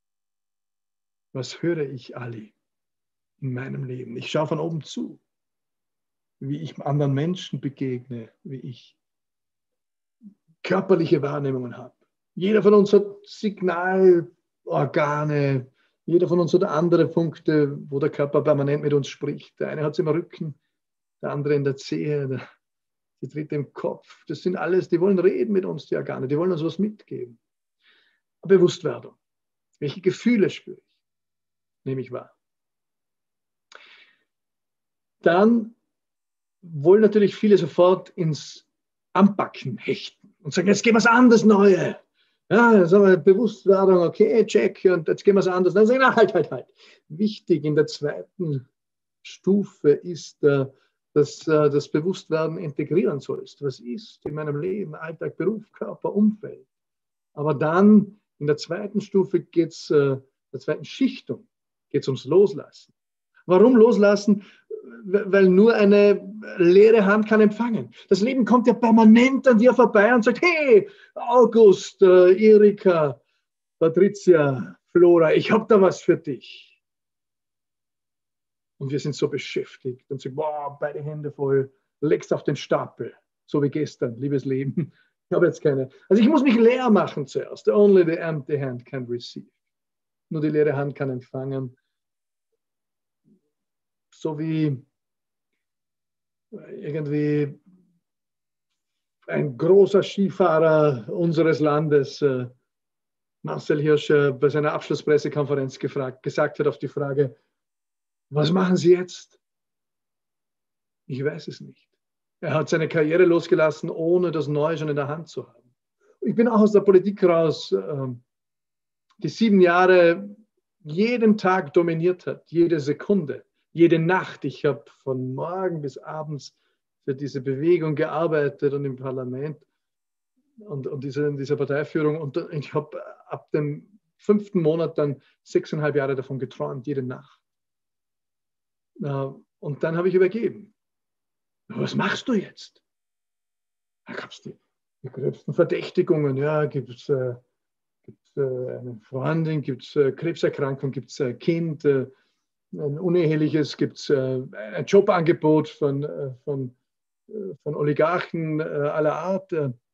Speaker 2: Was höre ich, Ali, in meinem Leben? Ich schaue von oben zu, wie ich anderen Menschen begegne, wie ich körperliche Wahrnehmungen habe. Jeder von uns hat Signalorgane, jeder von uns hat andere Punkte, wo der Körper permanent mit uns spricht. Der eine hat es im Rücken, der andere in der Zehe, die dritte im Kopf. Das sind alles, die wollen reden mit uns, die Organe, die wollen uns was mitgeben. Bewusstwerdung. Welche Gefühle spüre ich? Nehme ich wahr. Dann wollen natürlich viele sofort ins Anpacken hechten und sagen, jetzt gehen wir es anders Neue. Ja, sagen wir Bewusstwerdung, okay, check, und jetzt gehen wir es anders. Dann sagen wir, halt. Wichtig in der zweiten Stufe ist, dass das Bewusstwerden integrieren sollst. Was ist in meinem Leben, Alltag, Beruf, Körper, Umfeld? Aber dann in der zweiten Stufe geht es, der zweiten Schichtung, geht es ums Loslassen. Warum loslassen? Weil nur eine leere Hand kann empfangen. Das Leben kommt ja permanent an dir vorbei und sagt, hey, August, Erika, Patricia, Flora, ich habe da was für dich. Und wir sind so beschäftigt und sagen, boah, beide Hände voll, legst auf den Stapel, so wie gestern, liebes Leben. Ich habe jetzt keine. Also ich muss mich leer machen zuerst. Only the empty hand can receive. Nur die leere Hand kann empfangen. So wie irgendwie ein großer Skifahrer unseres Landes, Marcel Hirscher, bei seiner Abschlusspressekonferenz gesagt hat auf die Frage, was machen Sie jetzt? Ich weiß es nicht. Er hat seine Karriere losgelassen, ohne das Neue schon in der Hand zu haben. Ich bin auch aus der Politik raus, die 7 Jahre jeden Tag dominiert hat, jede Sekunde. Jede Nacht, ich habe von morgen bis abends für diese Bewegung gearbeitet und im Parlament und in dieser Parteiführung. Und ich habe ab dem 5. Monat dann 6,5 Jahre davon geträumt, jede Nacht. Und dann habe ich übergeben. Was machst du jetzt? Da gab es die gröbsten Verdächtigungen. Ja, gibt es eine Freundin, gibt es Krebserkrankung, gibt es ein Kind, ein uneheliches, gibt es ein Jobangebot von Oligarchen aller Art.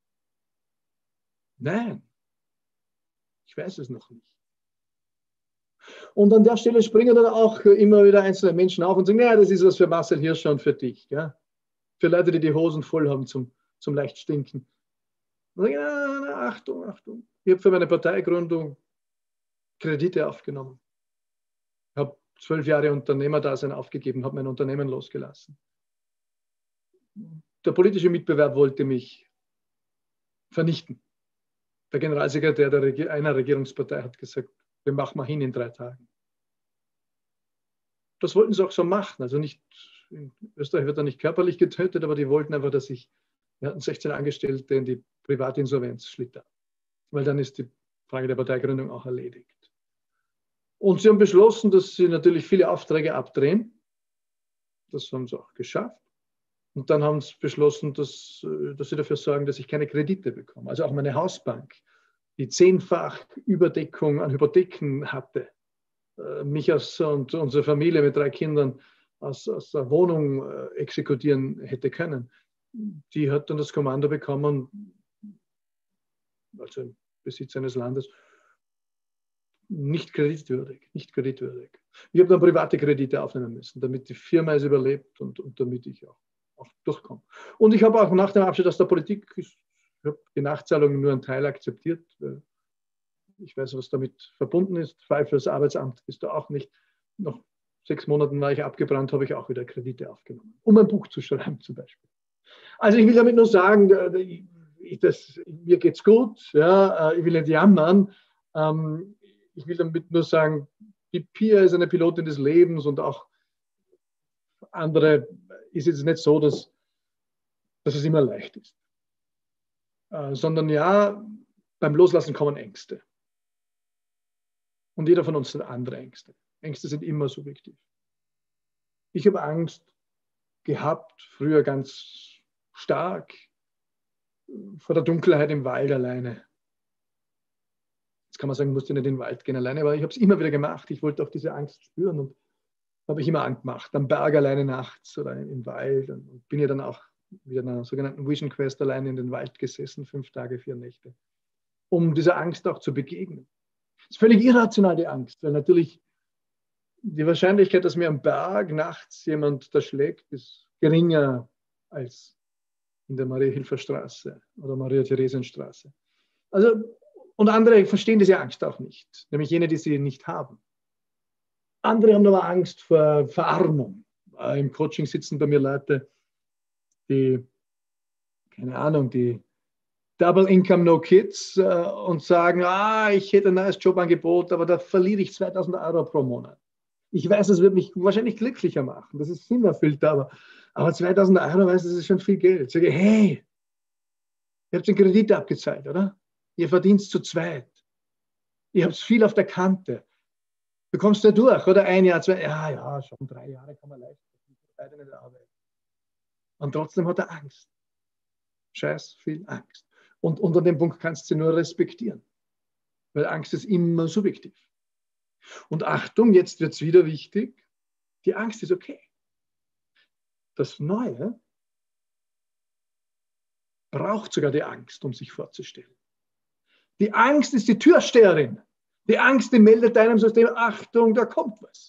Speaker 2: Nein, ich weiß es noch nicht. Und an der Stelle springen dann auch immer wieder einzelne Menschen auf und sagen, ja, das ist was für Marcel Hirscher und für dich. Ja? Für Leute, die die Hosen voll haben zum leicht stinken. Und sagen, Achtung. Ich habe für meine Parteigründung Kredite aufgenommen. Ich habe 12 Jahre Unternehmerdasein aufgegeben, habe mein Unternehmen losgelassen. Der politische Mitbewerb wollte mich vernichten. Der Generalsekretär einer Regierungspartei hat gesagt, wir machen mal hin in 3 Tagen. Das wollten sie auch so machen. Also nicht, in Österreich wird er nicht körperlich getötet, aber die wollten einfach, wir hatten 16 Angestellte in die Privatinsolvenz schlittern. Weil dann ist die Frage der Parteigründung auch erledigt. Und sie haben beschlossen, dass sie natürlich viele Aufträge abdrehen. Das haben sie auch geschafft. Und dann haben sie beschlossen, dass sie dafür sorgen, dass ich keine Kredite bekomme. Also auch meine Hausbank, die 10-fach Überdeckung an Hypotheken hatte, mich und unsere Familie mit 3 Kindern aus der Wohnung exekutieren hätte können. Die hat dann das Kommando bekommen, also im Besitz eines Landes, nicht kreditwürdig, nicht kreditwürdig. Ich habe dann private Kredite aufnehmen müssen, damit die Firma es überlebt und damit ich auch durchkomme. Und ich habe auch nach dem Abschied aus der Politik, ich habe die Nachzahlung nur einen Teil akzeptiert. Ich weiß, was damit verbunden ist. Frei fürs Arbeitsamt bist du auch nicht. Nach 6 Monaten war ich abgebrannt, habe ich auch wieder Kredite aufgenommen, um ein Buch zu schreiben zum Beispiel. Also ich will damit nur sagen, mir geht's gut, ja, ich will nicht jammern. Ich will damit nur sagen, die Pia ist eine Pilotin des Lebens und auch andere ist jetzt nicht so, dass es immer leicht ist. Sondern ja, beim Loslassen kommen Ängste. Und jeder von uns hat andere Ängste. Ängste sind immer subjektiv. Ich habe Angst gehabt, früher ganz stark, vor der Dunkelheit im Wald alleine. Jetzt kann man sagen, ich musste nicht in den Wald gehen alleine, aber ich habe es immer wieder gemacht. Ich wollte auch diese Angst spüren und habe ich immer angemacht. Am Berg alleine nachts oder im Wald. Und bin ja dann auch wieder in einer sogenannten Vision Quest alleine in den Wald gesessen, 5 Tage, 4 Nächte, um dieser Angst auch zu begegnen. Das ist völlig irrational, die Angst, weil natürlich die Wahrscheinlichkeit, dass mir am Berg nachts jemand da schlägt, ist geringer als in der Maria-Hilfer-Straße oder Maria-Theresien-Straße. Also, und andere verstehen diese Angst auch nicht, nämlich jene, die sie nicht haben. Andere haben aber Angst vor Verarmung. Im Coaching sitzen bei mir Leute, die, keine Ahnung, die Double Income No Kids und sagen, ich hätte ein neues Jobangebot, aber da verliere ich 2.000 Euro pro Monat. Ich weiß, das wird mich wahrscheinlich glücklicher machen. Das ist sinnerfüllter, aber 2.000 Euro, weißt du, das ist schon viel Geld. Ich sage, hey, ihr habt den Kredit abgezahlt, oder? Ihr verdient zu zweit. Ihr habt viel auf der Kante. Du kommst da durch, oder 1 Jahr, 2, ja, schon 3 Jahre kann man leicht. Beide nicht arbeiten. Und trotzdem hat er Angst. Scheiß viel Angst. Und unter dem Punkt kannst du sie nur respektieren. Weil Angst ist immer subjektiv. Und Achtung, jetzt wird es wieder wichtig. Die Angst ist okay. Das Neue braucht sogar die Angst, um sich vorzustellen. Die Angst ist die Türsteherin. Die Angst, die meldet deinem System, Achtung, da kommt was.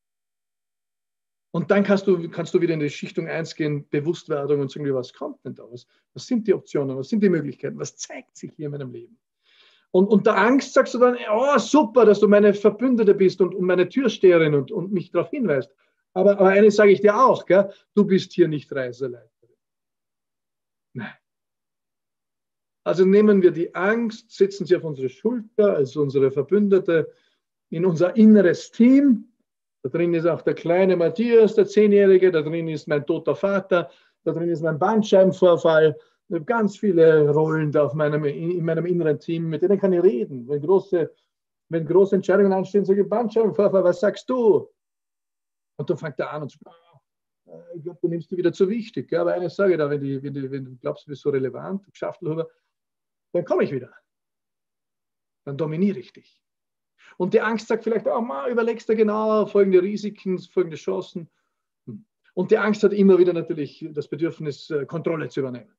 Speaker 2: Und dann kannst du wieder in die Schichtung 1 gehen, Bewusstwerdung und sagen, was kommt denn da? Was sind die Optionen? Was sind die Möglichkeiten? Was zeigt sich hier in meinem Leben? Und unter Angst sagst du dann, super, dass du meine Verbündete bist und meine Türsteherin und mich darauf hinweist. Aber eines sage ich dir auch, gell? Du bist hier nicht Reiseleiterin. Nein. Also nehmen wir die Angst, setzen sie auf unsere Schulter, also unsere Verbündete, in unser inneres Team. Da drin ist auch der kleine Matthias, der 10-Jährige, da drin ist mein toter Vater, da drin ist mein Bandscheibenvorfall. Ich habe ganz viele Rollen da in meinem inneren Team, mit denen kann ich reden. Wenn große Entscheidungen anstehen, sage ich, Bandscheibenvorfall, was sagst du? Und dann fängt er an und sagt, ich glaube, du nimmst die wieder zu wichtig. Ja, aber eines sage ich da, wenn du glaubst, du bist so relevant, geschafft darüber, dann komme ich wieder. Dann dominiere ich dich. Und die Angst sagt vielleicht, überlegst du genau folgende Risiken, folgende Chancen. Und die Angst hat immer wieder natürlich das Bedürfnis, Kontrolle zu übernehmen.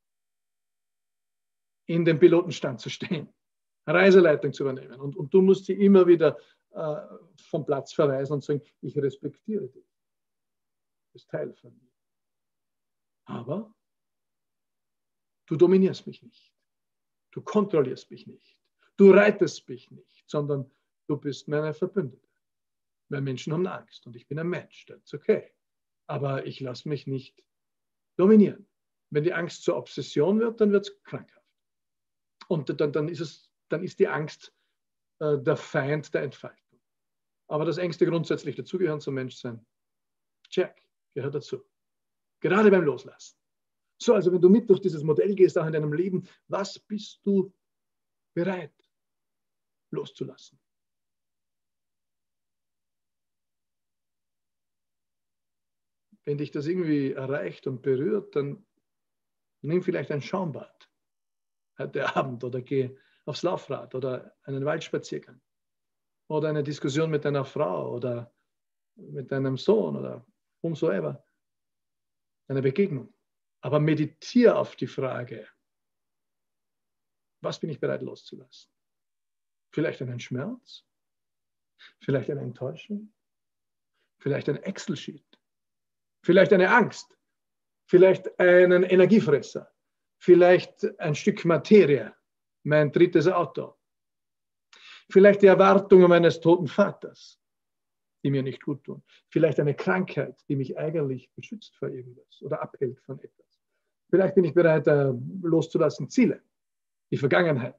Speaker 2: In den Pilotenstand zu stehen, Reiseleitung zu übernehmen. Und du musst sie immer wieder vom Platz verweisen und sagen, ich respektiere dich. Du bist Teil von mir. Aber du dominierst mich nicht. Du kontrollierst mich nicht. Du reitest mich nicht, sondern du bist meine Verbündete. Weil Menschen haben Angst und ich bin ein Mensch, das ist okay. Aber ich lasse mich nicht dominieren. Wenn die Angst zur Obsession wird, dann wird es krankhaft. Und dann ist die Angst der Feind der Entfaltung. Aber dass Ängste grundsätzlich dazugehören zum Menschsein, check, gehört dazu. Gerade beim Loslassen. So, also wenn du mit durch dieses Modell gehst, auch in deinem Leben, was bist du bereit loszulassen? Wenn dich das irgendwie erreicht und berührt, dann nimm vielleicht ein Schaumbad heute Abend oder geh aufs Laufrad oder einen Waldspaziergang oder eine Diskussion mit deiner Frau oder mit deinem Sohn oder whomsoever. Eine Begegnung. Aber meditiere auf die Frage, was bin ich bereit loszulassen? Vielleicht einen Schmerz, vielleicht eine Enttäuschung, vielleicht ein Excel-Sheet, vielleicht eine Angst, vielleicht einen Energiefresser, vielleicht ein Stück Materie, mein drittes Auto, vielleicht die Erwartungen meines toten Vaters, die mir nicht gut tun, vielleicht eine Krankheit, die mich eigentlich beschützt vor irgendwas oder abhält von etwas. Vielleicht bin ich bereit, loszulassen Ziele, die Vergangenheit,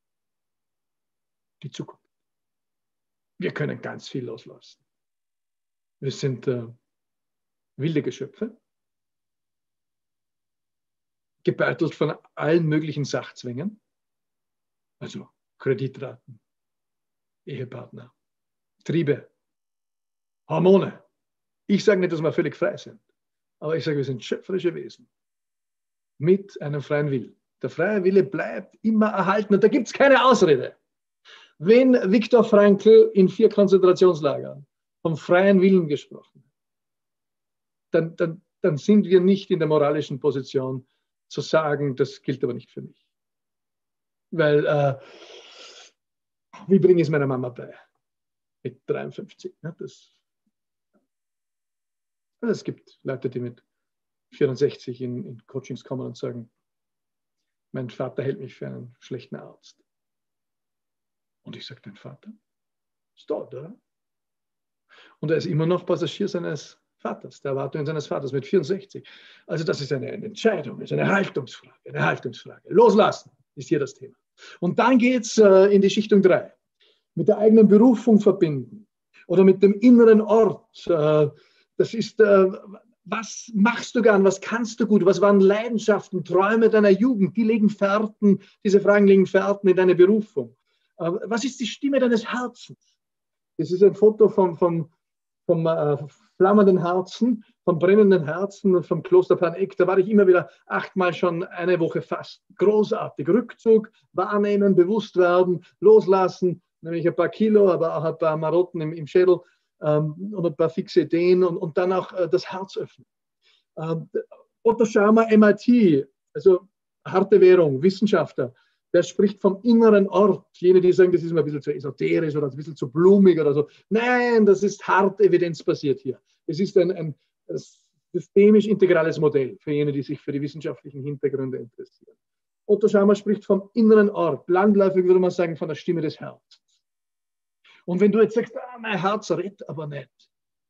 Speaker 2: die Zukunft. Wir können ganz viel loslassen. Wir sind wilde Geschöpfe, gebeutelt von allen möglichen Sachzwängen, also Kreditraten, Ehepartner, Triebe, Hormone. Ich sage nicht, dass wir völlig frei sind, aber ich sage, wir sind schöpferische Wesen mit einem freien Willen. Der freie Wille bleibt immer erhalten und da gibt es keine Ausrede. Wenn Viktor Frankl in 4 Konzentrationslagern vom freien Willen gesprochen hat, dann sind wir nicht in der moralischen Position zu sagen, das gilt aber nicht für mich. Weil, wie bringe ich es meiner Mama bei? Mit 53. Ne? Es gibt Leute, die mit 64 in Coachings kommen und sagen, mein Vater hält mich für einen schlechten Arzt. Und ich sage, dein Vater ist tot, oder? Und er ist immer noch Passagier seines Vaters, der Erwartungen seines Vaters mit 64. Also das ist eine Entscheidung, ist eine Haltungsfrage, eine Haltungsfrage. Loslassen ist hier das Thema. Und dann geht es in die Schichtung 3. Mit der eigenen Berufung verbinden oder mit dem inneren Ort. Das ist, was machst du gern, was kannst du gut, was waren Leidenschaften, Träume deiner Jugend, diese Fragen legen Fährten in deine Berufung. Was ist die Stimme deines Herzens? Das ist ein Foto vom flammenden Herzen, vom brennenden Herzen und vom Kloster Paneck. Da war ich immer wieder 8-mal schon eine Woche fast. Großartig. Rückzug, wahrnehmen, bewusst werden, loslassen, nämlich ein paar Kilo, aber auch ein paar Marotten im Schädel und ein paar fixe Ideen und dann auch das Herz öffnen. Otto Scharmer, MIT, also harte Währung, Wissenschaftler, der spricht vom inneren Ort. Jene, die sagen, das ist immer ein bisschen zu esoterisch oder ein bisschen zu blumig oder so. Nein, das ist hart evidenzbasiert hier. Es ist ein systemisch integrales Modell für jene, die sich für die wissenschaftlichen Hintergründe interessieren. Otto Scharmer spricht vom inneren Ort. Landläufig würde man sagen, von der Stimme des Herzens. Und wenn du jetzt sagst, mein Herz redet aber nicht,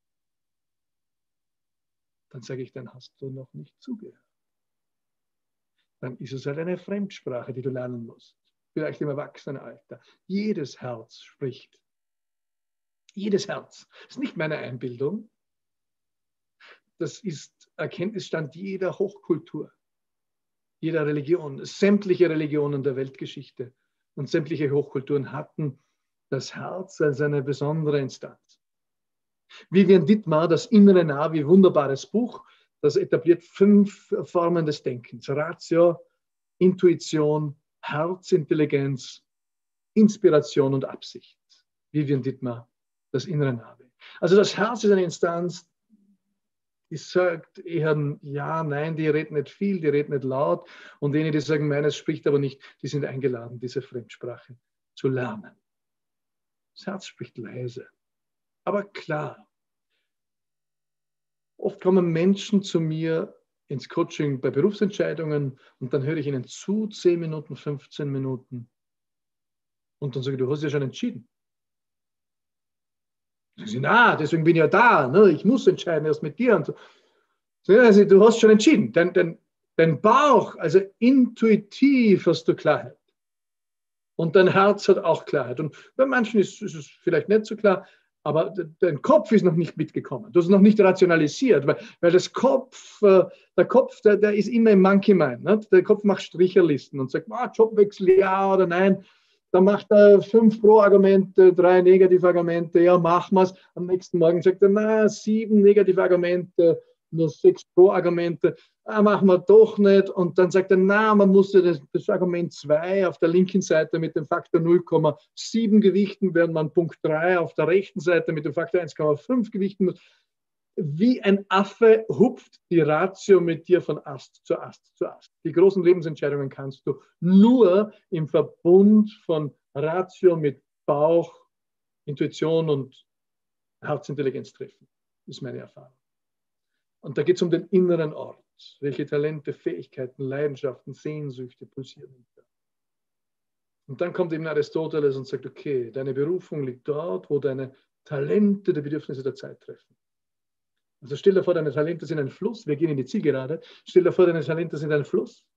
Speaker 2: dann sage ich, dann hast du noch nicht zugehört. Dann ist es halt eine Fremdsprache, die du lernen musst. Vielleicht im Erwachsenenalter. Jedes Herz spricht. Jedes Herz. Das ist nicht meine Einbildung. Das ist Erkenntnisstand jeder Hochkultur, jeder Religion. Sämtliche Religionen der Weltgeschichte und sämtliche Hochkulturen hatten das Herz als eine besondere Instanz. Vivian Dittmar, das innere Navi, wunderbares Buch, das etabliert 5 Formen des Denkens. Ratio, Intuition, Herzintelligenz, Inspiration und Absicht. Vivian Dittmar, das innere Navi. Also das Herz ist eine Instanz, die sagt eher ja, nein, die redet nicht viel, die redet nicht laut. Und jene, die sagen, meines spricht aber nicht, die sind eingeladen, diese Fremdsprache zu lernen. Das Herz spricht leise, aber klar. Oft kommen Menschen zu mir ins Coaching bei Berufsentscheidungen und dann höre ich ihnen zu, 10 Minuten, 15 Minuten. Und dann sage ich, du hast ja schon entschieden. Dann sagen sie, deswegen bin ich ja da, ne? Ich muss entscheiden, erst mit dir. Und so. Also, du hast schon entschieden. Dein Bauch, also intuitiv hast du Klarheit. Und dein Herz hat auch Klarheit. Und bei manchen ist es vielleicht nicht so klar, aber dein Kopf ist noch nicht mitgekommen. Du hast es noch nicht rationalisiert, weil der Kopf, der ist immer im Monkey Mind. Nicht? Der Kopf macht Stricherlisten und sagt, Jobwechsel, ja oder nein. Dann macht er 5 Pro-Argumente, 3 Negativ-Argumente, ja, machen wir es. Am nächsten Morgen sagt er, 7 Negativ-Argumente, nur 6 Pro-Argumente, machen wir doch nicht. Und dann sagt er, man muss ja das Argument 2 auf der linken Seite mit dem Faktor 0,7 gewichten, während man Punkt 3 auf der rechten Seite mit dem Faktor 1,5 gewichten muss. Wie ein Affe hupft die Ratio mit dir von Ast zu Ast zu Ast. Die großen Lebensentscheidungen kannst du nur im Verbund von Ratio mit Bauch, Intuition und Herzintelligenz treffen. Das ist meine Erfahrung. Und da geht es um den inneren Ort. Welche Talente, Fähigkeiten, Leidenschaften, Sehnsüchte pulsieren. Und dann kommt eben Aristoteles und sagt, okay, deine Berufung liegt dort, wo deine Talente die Bedürfnisse der Zeit treffen. Also stell dir vor, deine Talente sind ein Fluss. Wir gehen in die Zielgerade. Stell dir vor, deine Talente sind ein Fluss.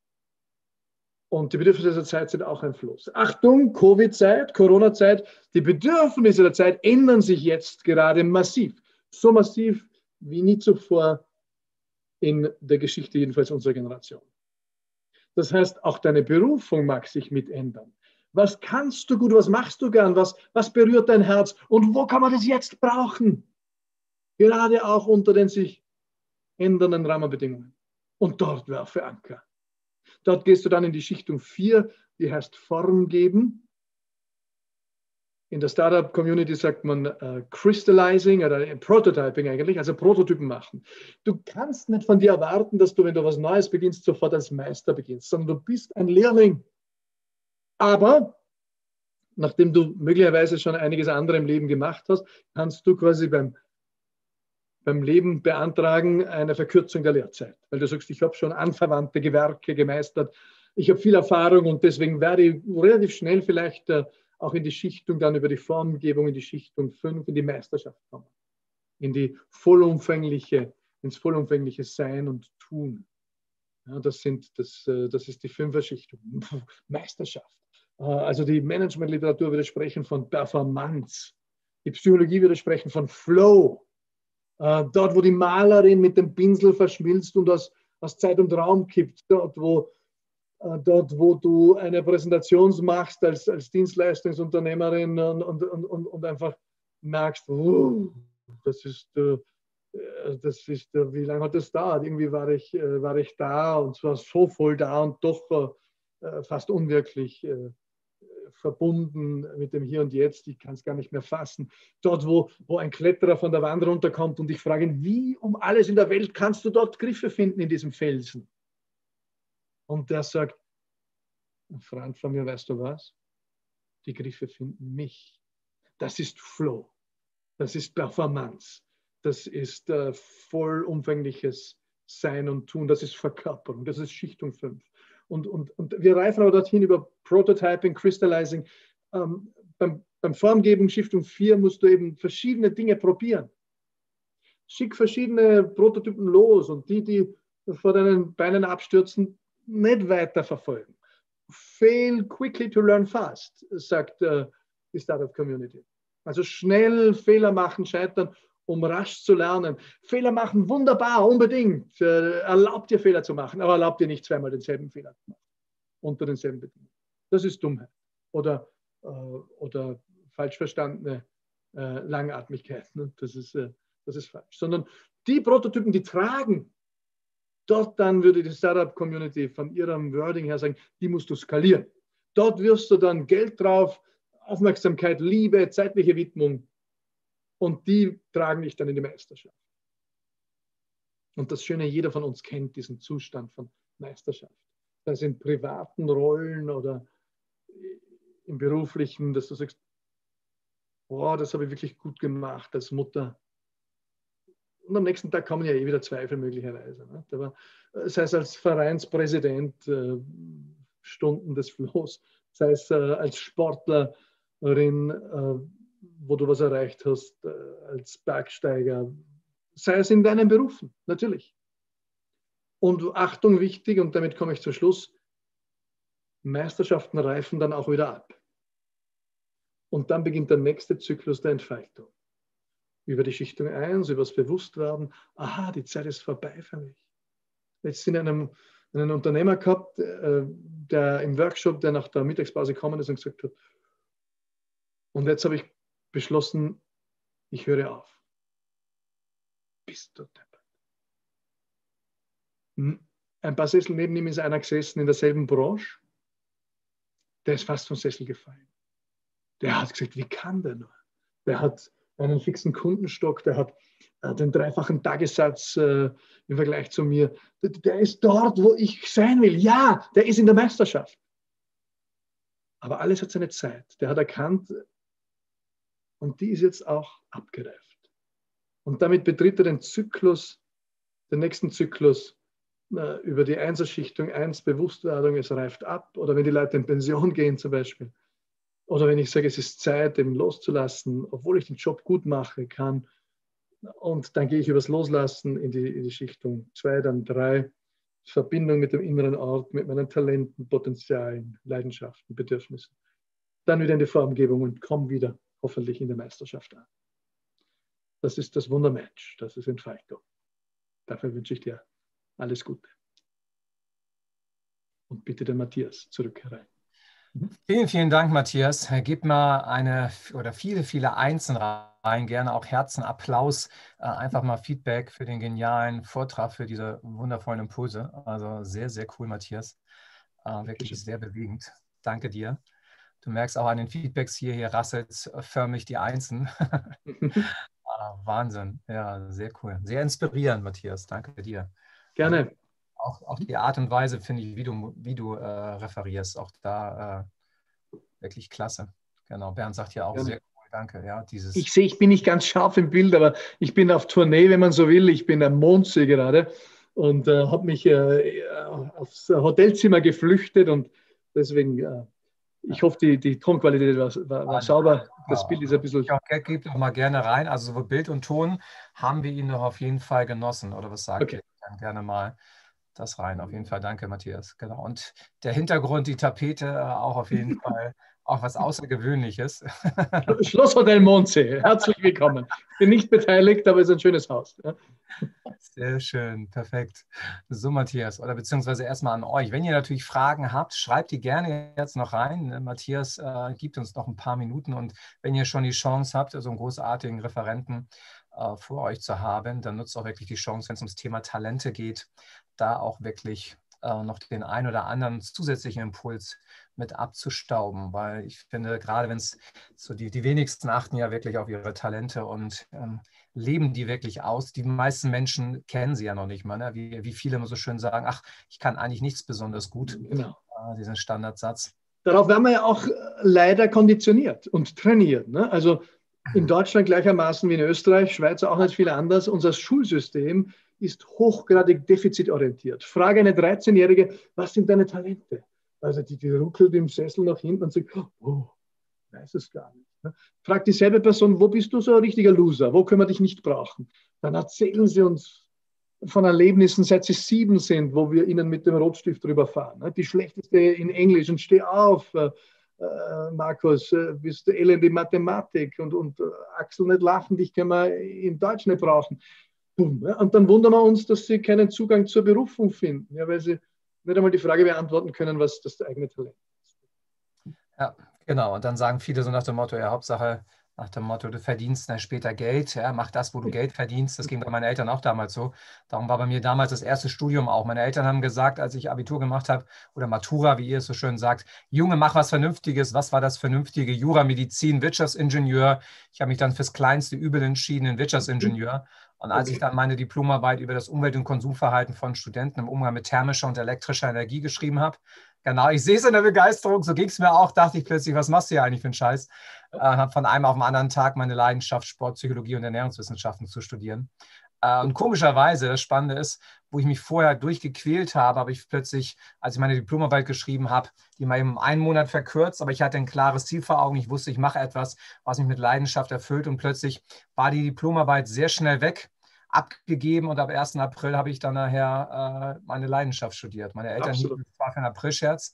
Speaker 2: Und die Bedürfnisse der Zeit sind auch ein Fluss. Achtung, Covid-Zeit, Corona-Zeit. Die Bedürfnisse der Zeit ändern sich jetzt gerade massiv. So massiv wie nie zuvor in der Geschichte, jedenfalls unserer Generation. Das heißt, auch deine Berufung mag sich mit ändern. Was kannst du gut, was machst du gern, was berührt dein Herz und wo kann man das jetzt brauchen? Gerade auch unter den sich ändernden Rahmenbedingungen. Und dort werfe Anker. Dort gehst du dann in die Schichtung 4, die heißt Form geben. In der Startup-Community sagt man Crystallizing oder Prototyping eigentlich, also Prototypen machen. Du kannst nicht von dir erwarten, dass du, wenn du was Neues beginnst, sofort als Meister beginnst, sondern du bist ein Lehrling. Aber nachdem du möglicherweise schon einiges andere im Leben gemacht hast, kannst du quasi beim Leben beantragen eine Verkürzung der Lehrzeit. Weil du sagst, ich habe schon anverwandte Gewerke gemeistert, ich habe viel Erfahrung und deswegen werde ich relativ schnell vielleicht auch in die Schichtung, dann über die Formgebung in die Schichtung 5, in die Meisterschaft kommen. Ins vollumfängliche Sein und Tun. Ja, das ist die 5er Schichtung. Meisterschaft. Also die Management-Literatur würde sprechen von Performance. Die Psychologie würde sprechen von Flow. Dort, wo die Malerin mit dem Pinsel verschmilzt und aus Zeit und Raum kippt, dort, wo du eine Präsentation machst als Dienstleistungsunternehmerin und einfach merkst, wie lange hat das dauert? Irgendwie war ich da und zwar so voll da und doch fast unwirklich verbunden mit dem Hier und Jetzt. Ich kann es gar nicht mehr fassen. Dort, wo ein Kletterer von der Wand runterkommt und ich frage ihn, wie um alles in der Welt kannst du dort Griffe finden in diesem Felsen? Und der sagt, ein Freund von mir, weißt du was? Die Griffe finden mich. Das ist Flow. Das ist Performance. Das ist vollumfängliches Sein und Tun. Das ist Verkörperung. Das ist Schichtung 5. Und wir reifen aber dorthin über Prototyping, Crystallizing. Beim Formgeben, Schichtung 4, musst du eben verschiedene Dinge probieren. Schick verschiedene Prototypen los und die vor deinen Beinen abstürzen, nicht weiter verfolgen. Fail quickly to learn fast, sagt die Startup-Community. Also schnell Fehler machen, scheitern, um rasch zu lernen. Fehler machen, wunderbar, unbedingt. Erlaubt dir Fehler zu machen, aber erlaubt dir nicht zweimal denselben Fehler zu machen. Unter denselben Bedingungen. Das ist Dummheit. Oder falsch verstandene Langatmigkeit. Ne? Das ist falsch. Sondern die Prototypen, die tragen, dort dann würde die Startup-Community von ihrem Wording her sagen, die musst du skalieren. Dort wirfst du dann Geld drauf, Aufmerksamkeit, Liebe, zeitliche Widmung und die tragen dich dann in die Meisterschaft. Und das Schöne, jeder von uns kennt diesen Zustand von Meisterschaft. Sei es in privaten Rollen oder im beruflichen, dass du sagst, boah, das habe ich wirklich gut gemacht als Mutter. Und am nächsten Tag kommen ja wieder Zweifel möglicherweise. Ne? Aber sei es als Vereinspräsident, Stunden des Flows, sei es als Sportlerin, wo du was erreicht hast, als Bergsteiger, sei es in deinen Berufen, natürlich. Und Achtung, wichtig, und damit komme ich zum Schluss, Meisterschaften reifen dann auch wieder ab. Und dann beginnt der nächste Zyklus der Entfaltung. Über die Schichtung 1, über das Bewusstwerden. Aha, die Zeit ist vorbei für mich. Jetzt in einen Unternehmer gehabt, der im Workshop, der nach der Mittagspause gekommen ist und gesagt hat, und jetzt habe ich beschlossen, ich höre auf. Bist du deppert. Ein paar Sessel neben ihm ist einer gesessen in derselben Branche. Der ist fast vom Sessel gefallen. Der hat gesagt, wie kann der nur? Der hat einen fixen Kundenstock, der hat den dreifachen Tagessatz im Vergleich zu mir. Der ist dort, wo ich sein will. Ja, der ist in der Meisterschaft. Aber alles hat seine Zeit. Der hat erkannt, und die ist jetzt auch abgereift. Und damit betritt er den Zyklus, den nächsten Zyklus über die Einserschichtung, 1 Bewusstwerdung, es reift ab. Oder wenn die Leute in Pension gehen zum Beispiel. Oder wenn ich sage, es ist Zeit, eben loszulassen, obwohl ich den Job gut mache kann. Und dann gehe ich übers Loslassen in die Schichtung 2, dann 3. Verbindung mit dem inneren Ort, mit meinen Talenten, Potenzialen, Leidenschaften, Bedürfnissen. Dann wieder in die Formgebung und komme wieder hoffentlich in der Meisterschaft an. Das ist das Wundermensch, das ist Entfaltung. Dafür wünsche ich dir alles Gute. Und bitte den Matthias zurück herein.
Speaker 1: Vielen, vielen Dank, Matthias. Gib mal eine oder viele Einsen rein, gerne auch Herzen, Applaus, einfach mal Feedback für den genialen Vortrag, für diese wundervollen Impulse. Also sehr, sehr cool, Matthias. Wirklich sehr bewegend. Danke dir. Du merkst auch an den Feedbacks hier rasselt förmlich die Einsen. Wahnsinn. Ja, sehr cool. Sehr inspirierend, Matthias. Danke dir.
Speaker 2: Gerne.
Speaker 1: Auch die Art und Weise, finde ich, wie du referierst, auch da wirklich klasse. Genau, Bernd sagt ja auch
Speaker 2: Gerne.
Speaker 1: sehr cool, danke. Ja,
Speaker 2: ich sehe, ich bin nicht ganz scharf im Bild, aber ich bin auf Tournee, wenn man so will. Ich bin am Mondsee gerade und habe mich aufs Hotelzimmer geflüchtet und deswegen, ich hoffe, die Tonqualität war sauber. Das Bild ist ein bisschen...
Speaker 1: Gebt doch mal gerne rein. Also sowohl Bild und Ton haben wir ihn doch auf jeden Fall genossen. Oder was sagt ihr? Dann gerne mal das rein. Auf jeden Fall, danke, Matthias. Genau. Und der Hintergrund, die Tapete, auch auf jeden Fall auch was Außergewöhnliches.
Speaker 2: Schlosshotel Mondsee, herzlich willkommen. Bin nicht beteiligt, aber es ist ein schönes Haus. Ja.
Speaker 1: Sehr schön, perfekt. So, Matthias, oder beziehungsweise erstmal an euch. Wenn ihr natürlich Fragen habt, schreibt die gerne jetzt noch rein. Matthias gibt uns noch ein paar Minuten und wenn ihr schon die Chance habt, so einen großartigen Referenten vor euch zu haben, dann nutzt auch wirklich die Chance, wenn es ums Thema Talente geht, da auch wirklich noch den ein oder anderen zusätzlichen Impuls mit abzustauben, weil ich finde, gerade wenn es so die wenigsten achten ja wirklich auf ihre Talente und leben die wirklich aus. Die meisten Menschen kennen sie ja noch nicht mal, ne? Wie viele immer so schön sagen, ach, ich kann eigentlich nichts besonders gut.
Speaker 2: Genau.
Speaker 1: Diesen Standardsatz.
Speaker 2: Darauf werden wir ja auch leider konditioniert und trainiert. Ne? Also in Deutschland gleichermaßen wie in Österreich, Schweiz auch nicht viel anders. Unser Schulsystem ist hochgradig defizitorientiert. Frage eine 13-Jährige, was sind deine Talente? Also die ruckelt im Sessel nach hinten und sagt, oh, weiß es gar nicht. Fragt dieselbe Person, wo bist du so ein richtiger Loser? Wo können wir dich nicht brauchen? Dann erzählen sie uns von Erlebnissen, seit sie 7 sind, wo wir ihnen mit dem Rotstift drüber fahren. Die schlechteste in Englisch und steh auf, Markus, bist du elend in Mathematik und Axel, nicht lachen, dich können wir in Deutsch nicht brauchen. Und dann wundern wir uns, dass sie keinen Zugang zur Berufung finden, ja, weil sie nicht einmal die Frage beantworten können, was das eigene Talent ist.
Speaker 1: Ja, genau. Und dann sagen viele so nach dem Motto, ja, Hauptsache, nach dem Motto, du verdienst dann später Geld, ja, mach das, wo du Geld verdienst. Das ging bei meinen Eltern auch damals so. Darum war bei mir damals das erste Studium auch. Meine Eltern haben gesagt, als ich Abitur gemacht habe, oder Matura, wie ihr es so schön sagt, Junge, mach was Vernünftiges. Was war das Vernünftige? Jura, Medizin, Wirtschaftsingenieur. Ich habe mich dann fürs kleinste Übel entschieden, in Wirtschaftsingenieur. Und als ich dann meine Diplomarbeit über das Umwelt- und Konsumverhalten von Studenten im Umgang mit thermischer und elektrischer Energie geschrieben habe, genau, ich sehe es in der Begeisterung, so ging es mir auch, dachte ich plötzlich, was machst du hier eigentlich für einen Scheiß? Habe von einem auf den anderen Tag meine Leidenschaft, Sportpsychologie und Ernährungswissenschaften zu studieren. Und komischerweise, das Spannende ist, wo ich mich vorher durchgequält habe, habe ich plötzlich, als ich meine Diplomarbeit geschrieben habe, die mal eben 1 Monat verkürzt, aber ich hatte ein klares Ziel vor Augen. Ich wusste, ich mache etwas, was mich mit Leidenschaft erfüllt und plötzlich war die Diplomarbeit sehr schnell weg, abgegeben und ab 1. April habe ich dann nachher meine Leidenschaft studiert. Meine Eltern hielten es zwar für einen Aprilscherz,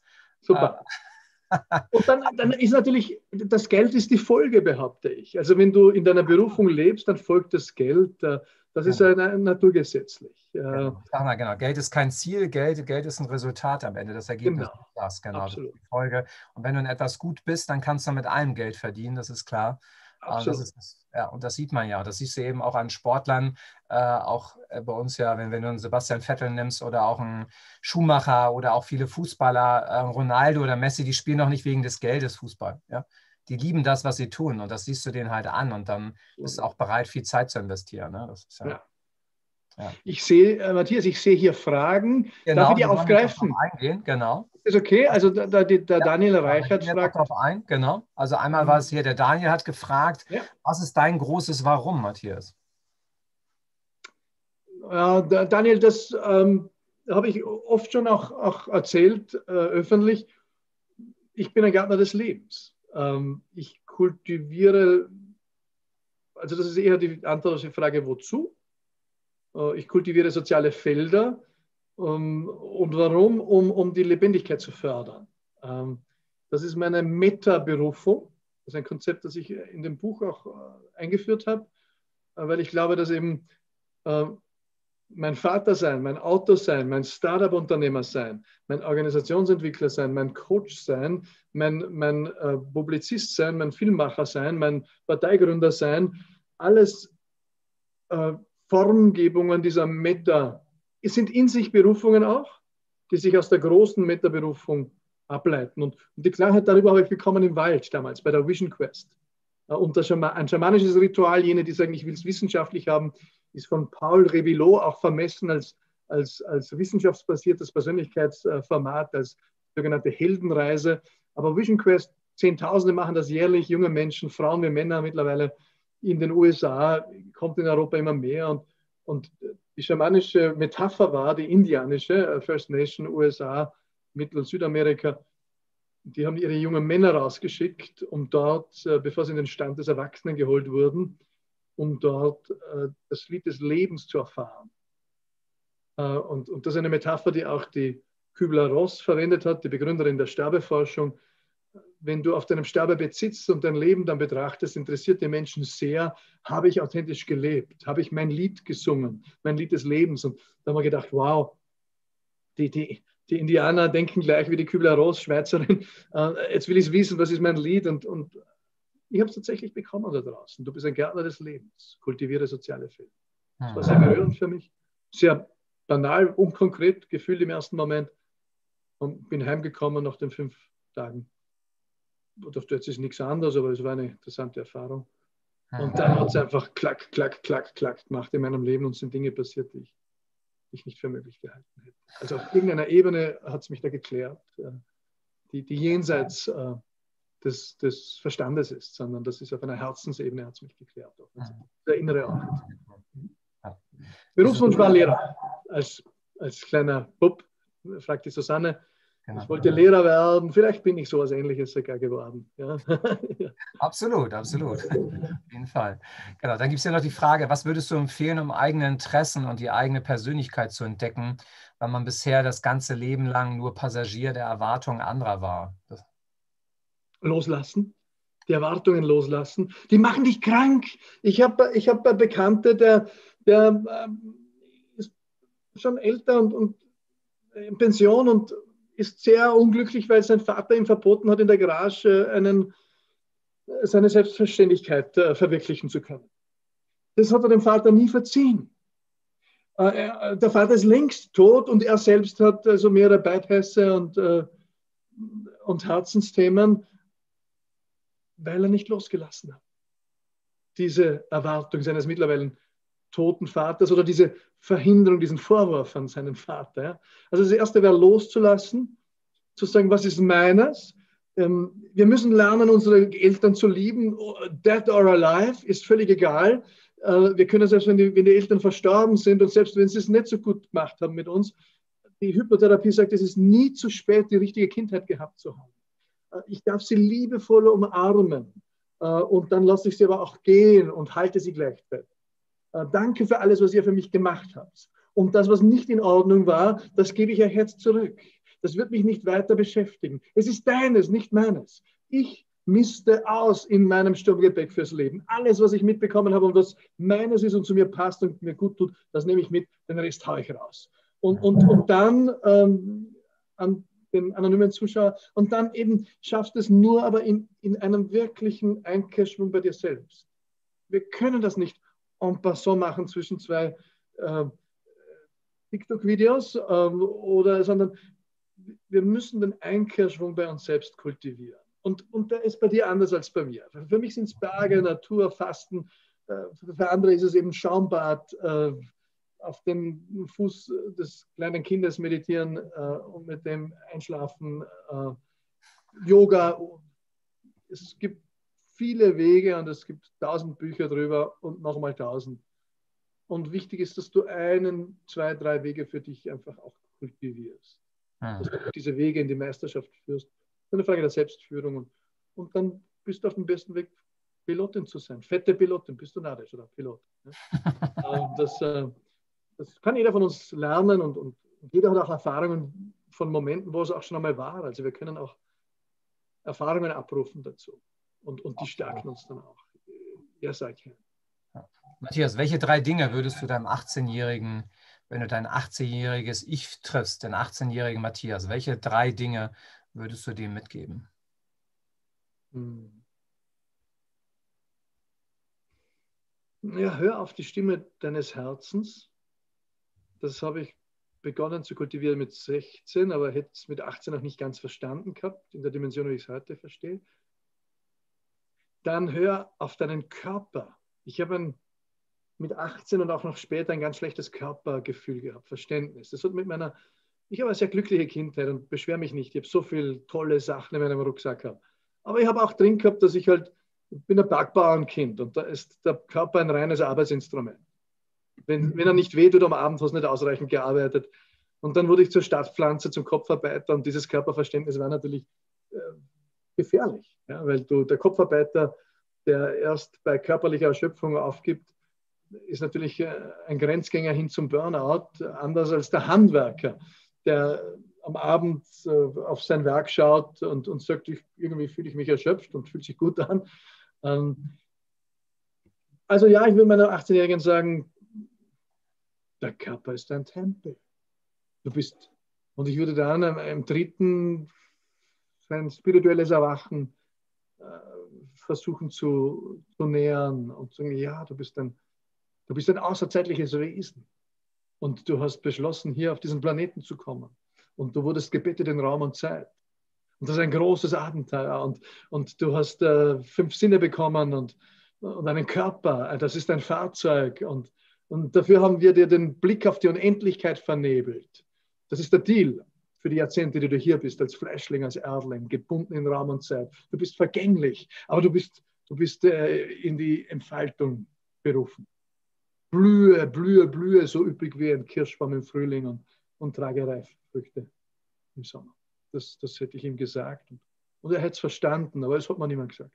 Speaker 2: Super. Und dann ist natürlich, das Geld ist die Folge, behaupte ich. Also wenn du in deiner Berufung lebst, dann folgt das Geld. Das ist naturgesetzlich.
Speaker 1: Genau. Ich sag mal, genau. Geld ist kein Ziel, Geld ist ein Resultat am Ende. Das Ergebnis
Speaker 2: Genau,
Speaker 1: ist das, genau.
Speaker 2: absolut.
Speaker 1: Das ist die Folge. Und wenn du in etwas gut bist, dann kannst du mit allem Geld verdienen, das ist klar.
Speaker 2: Absolut.
Speaker 1: Ja, und das sieht man ja. Das siehst du eben auch an Sportlern, auch bei uns ja, wenn du einen Sebastian Vettel nimmst oder auch einen Schumacher oder auch viele Fußballer, Ronaldo oder Messi, die spielen doch nicht wegen des Geldes Fußball. Ja? Die lieben das, was sie tun und das siehst du denen halt an und dann bist du auch bereit, viel Zeit zu investieren. Ne? Das ist ja.
Speaker 2: Ja.
Speaker 1: Ja.
Speaker 2: Ich sehe, Matthias, ich sehe hier Fragen. Darf ich
Speaker 1: Genau,
Speaker 2: die
Speaker 1: die wollen wir jetzt
Speaker 2: aufgreifen?
Speaker 1: darauf eingehen, genau.
Speaker 2: Ist okay? Also der
Speaker 1: Ja,
Speaker 2: Daniel
Speaker 1: da gehen
Speaker 2: Reichert
Speaker 1: wir jetzt auch
Speaker 2: fragt.
Speaker 1: darauf ein, genau. Also einmal war es hier, der Daniel hat gefragt,
Speaker 2: Ja,
Speaker 1: was ist dein großes Warum, Matthias?
Speaker 2: Daniel, das habe ich oft schon auch erzählt, öffentlich. Ich bin ein Gärtner des Lebens. Ich kultiviere, also das ist eher die Antwort auf die Frage, wozu? Ich kultiviere soziale Felder. Und warum? Um die Lebendigkeit zu fördern. Das ist meine Meta-Berufung. Das ist ein Konzept, das ich in dem Buch auch eingeführt habe, weil ich glaube, dass eben mein Vater sein, mein Autor sein, mein Startup-Unternehmer sein, mein Organisationsentwickler sein, mein Coach sein, mein Publizist sein, mein Filmmacher sein, mein Parteigründer sein, alles Formgebungen dieser Meta, es sind in sich Berufungen auch, die sich aus der großen Meta-Berufung ableiten. Und die Klarheit darüber habe ich bekommen im Wald damals, bei der Vision Quest. Und ein schamanisches Ritual, jene, die sagen, ich will es wissenschaftlich haben, ist von Paul Revillot auch vermessen als wissenschaftsbasiertes Persönlichkeitsformat, als sogenannte Heldenreise. Aber Vision Quest, Zehntausende machen das jährlich, junge Menschen, Frauen wie Männer mittlerweile in den USA, kommt in Europa immer mehr. Und die schamanische Metapher war die indianische, First Nation, USA, Mittel- und Südamerika. Die haben ihre jungen Männer rausgeschickt, um dort, bevor sie in den Stand des Erwachsenen geholt wurden, um dort das Lied des Lebens zu erfahren. Und das ist eine Metapher, die auch die Kübler-Ross verwendet hat, die Begründerin der Sterbeforschung. Wenn du auf deinem Sterbebett sitzt und dein Leben dann betrachtest, interessiert die Menschen sehr, habe ich authentisch gelebt? Habe ich mein Lied gesungen? Mein Lied des Lebens? Und da haben wir gedacht, wow, die Indianer denken gleich wie die Kübler-Ross, Schweizerin. Jetzt will ich wissen, was ist mein Lied? Und ich habe es tatsächlich bekommen da draußen. Du bist ein Gärtner des Lebens. Kultiviere soziale Felder. Das war sehr berührend für mich. Sehr banal, unkonkret gefühlt im ersten Moment. Und bin heimgekommen nach den 5 Tagen. Jetzt ist nichts anderes, aber es war eine interessante Erfahrung. Und dann hat es einfach klack, klack, klack, klack gemacht in meinem Leben und sind Dinge passiert, die ich nicht für möglich gehalten hätte. Also auf irgendeiner Ebene hat es mich da geklärt, die jenseits des Verstandes ist, sondern das ist auf einer Herzensebene, hat es mich geklärt. Der innere Ort. Berufswunsch war Lehrer. Als kleiner Bub, fragt die Susanne, ich wollte Lehrer werden, vielleicht bin ich sowas Ähnliches sogar geworden. Ja.
Speaker 1: Absolut, absolut. Auf jeden Fall. Genau, dann gibt es ja noch die Frage, was würdest du empfehlen, um eigene Interessen und die eigene Persönlichkeit zu entdecken, weil man bisher das ganze Leben lang nur Passagier der Erwartungen anderer war?
Speaker 2: Loslassen, die Erwartungen loslassen. Die machen dich krank. Ich hab Bekannte, der ist schon älter und in Pension und ist sehr unglücklich, weil sein Vater ihm verboten hat, in der Garage seine Selbstverständlichkeit verwirklichen zu können. Das hat er dem Vater nie verziehen. Der Vater ist längst tot und er selbst hat also mehrere Bypässe und Herzensthemen, weil er nicht losgelassen hat. Diese Erwartung seines mittlerweile toten Vaters oder diese Verhinderung, diesen Vorwurf an seinen Vater. Ja. Also das Erste wäre loszulassen, zu sagen, was ist meines? Wir müssen lernen, unsere Eltern zu lieben. Dead or alive ist völlig egal. Wir können selbst, wenn die Eltern verstorben sind und selbst wenn sie es nicht so gut gemacht haben mit uns, die Hypnotherapie sagt, es ist nie zu spät, die richtige Kindheit gehabt zu haben. Ich darf sie liebevoll umarmen und dann lasse ich sie aber auch gehen und halte sie gleichzeitig. Danke für alles, was ihr für mich gemacht habt. Und das, was nicht in Ordnung war, das gebe ich euch jetzt zurück. Das wird mich nicht weiter beschäftigen. Es ist deines, nicht meines. Ich misste aus in meinem Sturmgepäck fürs Leben. Alles, was ich mitbekommen habe und was meines ist und zu mir passt und mir gut tut, das nehme ich mit, den Rest haue ich raus. Und dann an den anonymen Zuschauer, und dann eben schaffst es nur aber in einem wirklichen Einkehrschwung bei dir selbst. Wir können das nicht en passant machen zwischen zwei TikTok-Videos, sondern wir müssen den Einkehrschwung bei uns selbst kultivieren. Und der ist bei dir anders als bei mir. Für mich sind es Berge, Natur, Fasten. Für andere ist es eben Schaumbad, auf dem Fuß des kleinen Kindes meditieren und mit dem einschlafen, Yoga. Es gibt viele Wege und es gibt 1000 Bücher drüber und nochmal 1000. Und wichtig ist, dass du 1, 2, 3 Wege für dich einfach auch kultivierst. Dass du diese Wege in die Meisterschaft führst. Das ist eine Frage der Selbstführung. Und dann bist du auf dem besten Weg, Pilotin zu sein. Fette Pilotin, bist du narrisch oder Pilot. Das kann jeder von uns lernen und jeder hat auch Erfahrungen von Momenten, wo es auch schon einmal war. Also wir können auch Erfahrungen abrufen dazu. Und die stärken uns dann auch. Ja, sag ich.
Speaker 1: Matthias, welche 3 Dinge würdest du deinem 18-jährigen, wenn du dein 18-jähriges Ich triffst, den 18-jährigen Matthias, welche 3 Dinge würdest du dem mitgeben?
Speaker 2: Ja, hör auf die Stimme deines Herzens. Das habe ich begonnen zu kultivieren mit 16, aber hätte es mit 18 noch nicht ganz verstanden gehabt, in der Dimension, wie ich es heute verstehe. Dann hör auf deinen Körper. Ich habe mit 18 und auch noch später ein ganz schlechtes Körpergefühl gehabt, Verständnis. Das hat ich habe eine sehr glückliche Kindheit und beschwere mich nicht. Ich habe so viele tolle Sachen in meinem Rucksack gehabt. Aber ich habe auch drin gehabt, dass ich bin ein Bergbauernkind und da ist der Körper ein reines Arbeitsinstrument. Wenn er nicht wehtut am Abend, hast du nicht ausreichend gearbeitet. Und dann wurde ich zur Stadtpflanze, zum Kopfarbeiter und dieses Körperverständnis war natürlich gefährlich, ja, weil der Kopfarbeiter, der erst bei körperlicher Erschöpfung aufgibt, ist natürlich ein Grenzgänger hin zum Burnout, anders als der Handwerker, der am Abend auf sein Werk schaut und sagt, irgendwie fühle ich mich erschöpft und fühlt sich gut an. Also ja, ich will meiner 18-Jährigen sagen, der Körper ist ein Tempel. Und ich würde dann im 3. sein spirituelles Erwachen versuchen zu nähern und zu sagen, ja, du bist ein außerzeitliches Wesen und du hast beschlossen, hier auf diesen Planeten zu kommen und du wurdest gebettet in Raum und Zeit. Und das ist ein großes Abenteuer und du hast 5 Sinne bekommen und einen Körper, das ist ein Fahrzeug und dafür haben wir dir den Blick auf die Unendlichkeit vernebelt. Das ist der Deal für die Jahrzehnte, die du hier bist, als Fleischling, als Erdling, gebunden in Raum und Zeit. Du bist vergänglich, aber du bist in die Entfaltung berufen. Blühe, blühe, blühe, so üppig wie ein Kirschbaum im Frühling und trage Reifrüchte im Sommer. Das hätte ich ihm gesagt. Und er hätte es verstanden, aber das hat man niemand gesagt.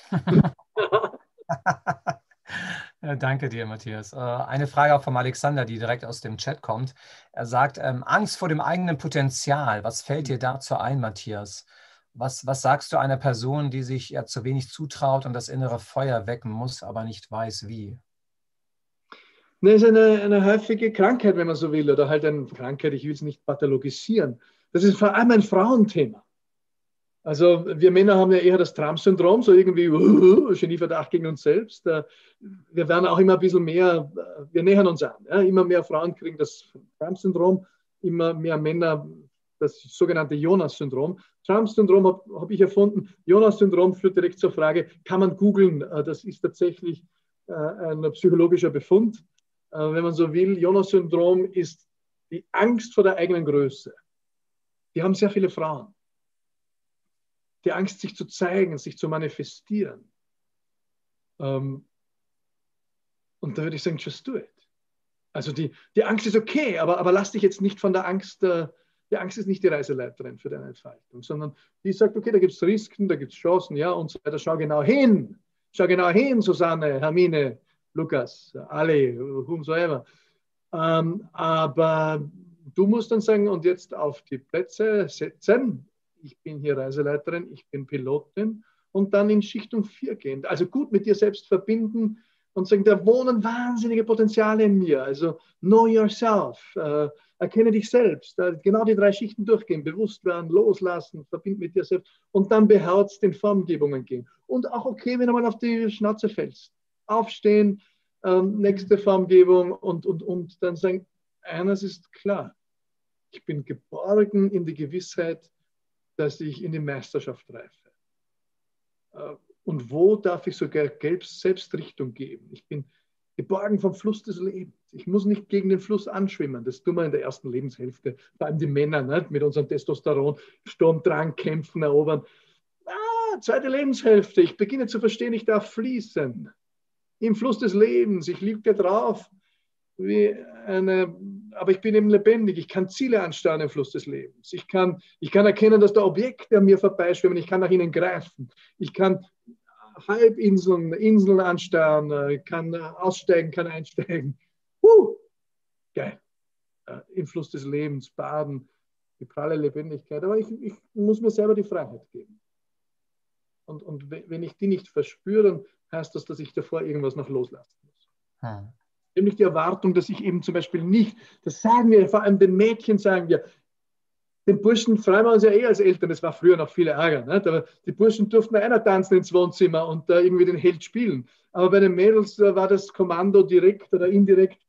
Speaker 1: Ja, danke dir, Matthias. Eine Frage auch vom Alexander, die direkt aus dem Chat kommt. Er sagt, Angst vor dem eigenen Potenzial. Was fällt dir dazu ein, Matthias? Was sagst du einer Person, die sich ja zu wenig zutraut und das innere Feuer wecken muss, aber nicht weiß, wie?
Speaker 2: Das ist eine häufige Krankheit, wenn man so will, oder halt eine Krankheit, ich will es nicht pathologisieren. Das ist vor allem ein Frauenthema. Also wir Männer haben ja eher das Trump-Syndrom, so irgendwie Genieverdacht gegen uns selbst. Wir werden auch immer ein bisschen mehr, wir nähern uns an. Ja? Immer mehr Frauen kriegen das Trump-Syndrom, immer mehr Männer das sogenannte Jonas-Syndrom. Trump-Syndrom habe ich erfunden. Jonas-Syndrom führt direkt zur Frage, kann man googeln? Das ist tatsächlich ein psychologischer Befund. Wenn man so will, Jonas-Syndrom ist die Angst vor der eigenen Größe. Die haben sehr viele Frauen. Die Angst, sich zu zeigen, sich zu manifestieren. Und da würde ich sagen, just do it. Also die Angst ist okay, aber lass dich jetzt nicht von der Angst, die Angst ist nicht die Reiseleiterin für deine Entfaltung, sondern die sagt, okay, da gibt es Risiken, da gibt es Chancen, ja, und so weiter. Schau genau hin, Susanne, Hermine, Lukas, alle, whomsoever. Aber Du musst dann sagen, und jetzt auf die Plätze setzen. Ich bin hier Reiseleiterin, ich bin Pilotin. Und dann in Schichtung 4 gehen. Also gut mit dir selbst verbinden und sagen, da wohnen wahnsinnige Potenziale in mir. Also know yourself, erkenne dich selbst. Genau die 3 Schichten durchgehen. Bewusst werden, loslassen, verbinden mit dir selbst. Und dann beherzt in Formgebungen gehen. Und auch okay, wenn du mal auf die Schnauze fällst. Aufstehen, nächste Formgebung und dann sagen, eines ist klar, ich bin geborgen in die Gewissheit, dass ich in die Meisterschaft reife. Und wo darf ich sogar selbst Richtung geben? Ich bin geborgen vom Fluss des Lebens. Ich muss nicht gegen den Fluss anschwimmen. Das tun wir in der ersten Lebenshälfte, vor allem die Männer, nicht? Mit unserem Testosteron, Sturmdrang, kämpfen, erobern. Zweite Lebenshälfte, ich beginne zu verstehen, ich darf fließen. Im Fluss des Lebens, ich liege drauf, aber ich bin eben lebendig. Ich kann Ziele anstarren im Fluss des Lebens. Ich kann erkennen, dass da Objekte an mir vorbeischwimmen. Ich kann nach ihnen greifen. Ich kann Halbinseln, Inseln anstarren, kann aussteigen, kann einsteigen. Geil. Im Fluss des Lebens baden, die pralle Lebendigkeit. Aber ich muss mir selber die Freiheit geben. Und wenn ich die nicht verspüre, dann heißt das, dass ich davor irgendwas noch loslassen muss. Nämlich die Erwartung, dass ich eben zum Beispiel nicht, das sagen wir, vor allem den Mädchen sagen wir, den Burschen freuen wir uns ja als Eltern, das war früher noch viel Ärger, nicht? Aber die Burschen durften einer tanzen ins Wohnzimmer und da irgendwie den Held spielen. Aber bei den Mädels war das Kommando direkt oder indirekt,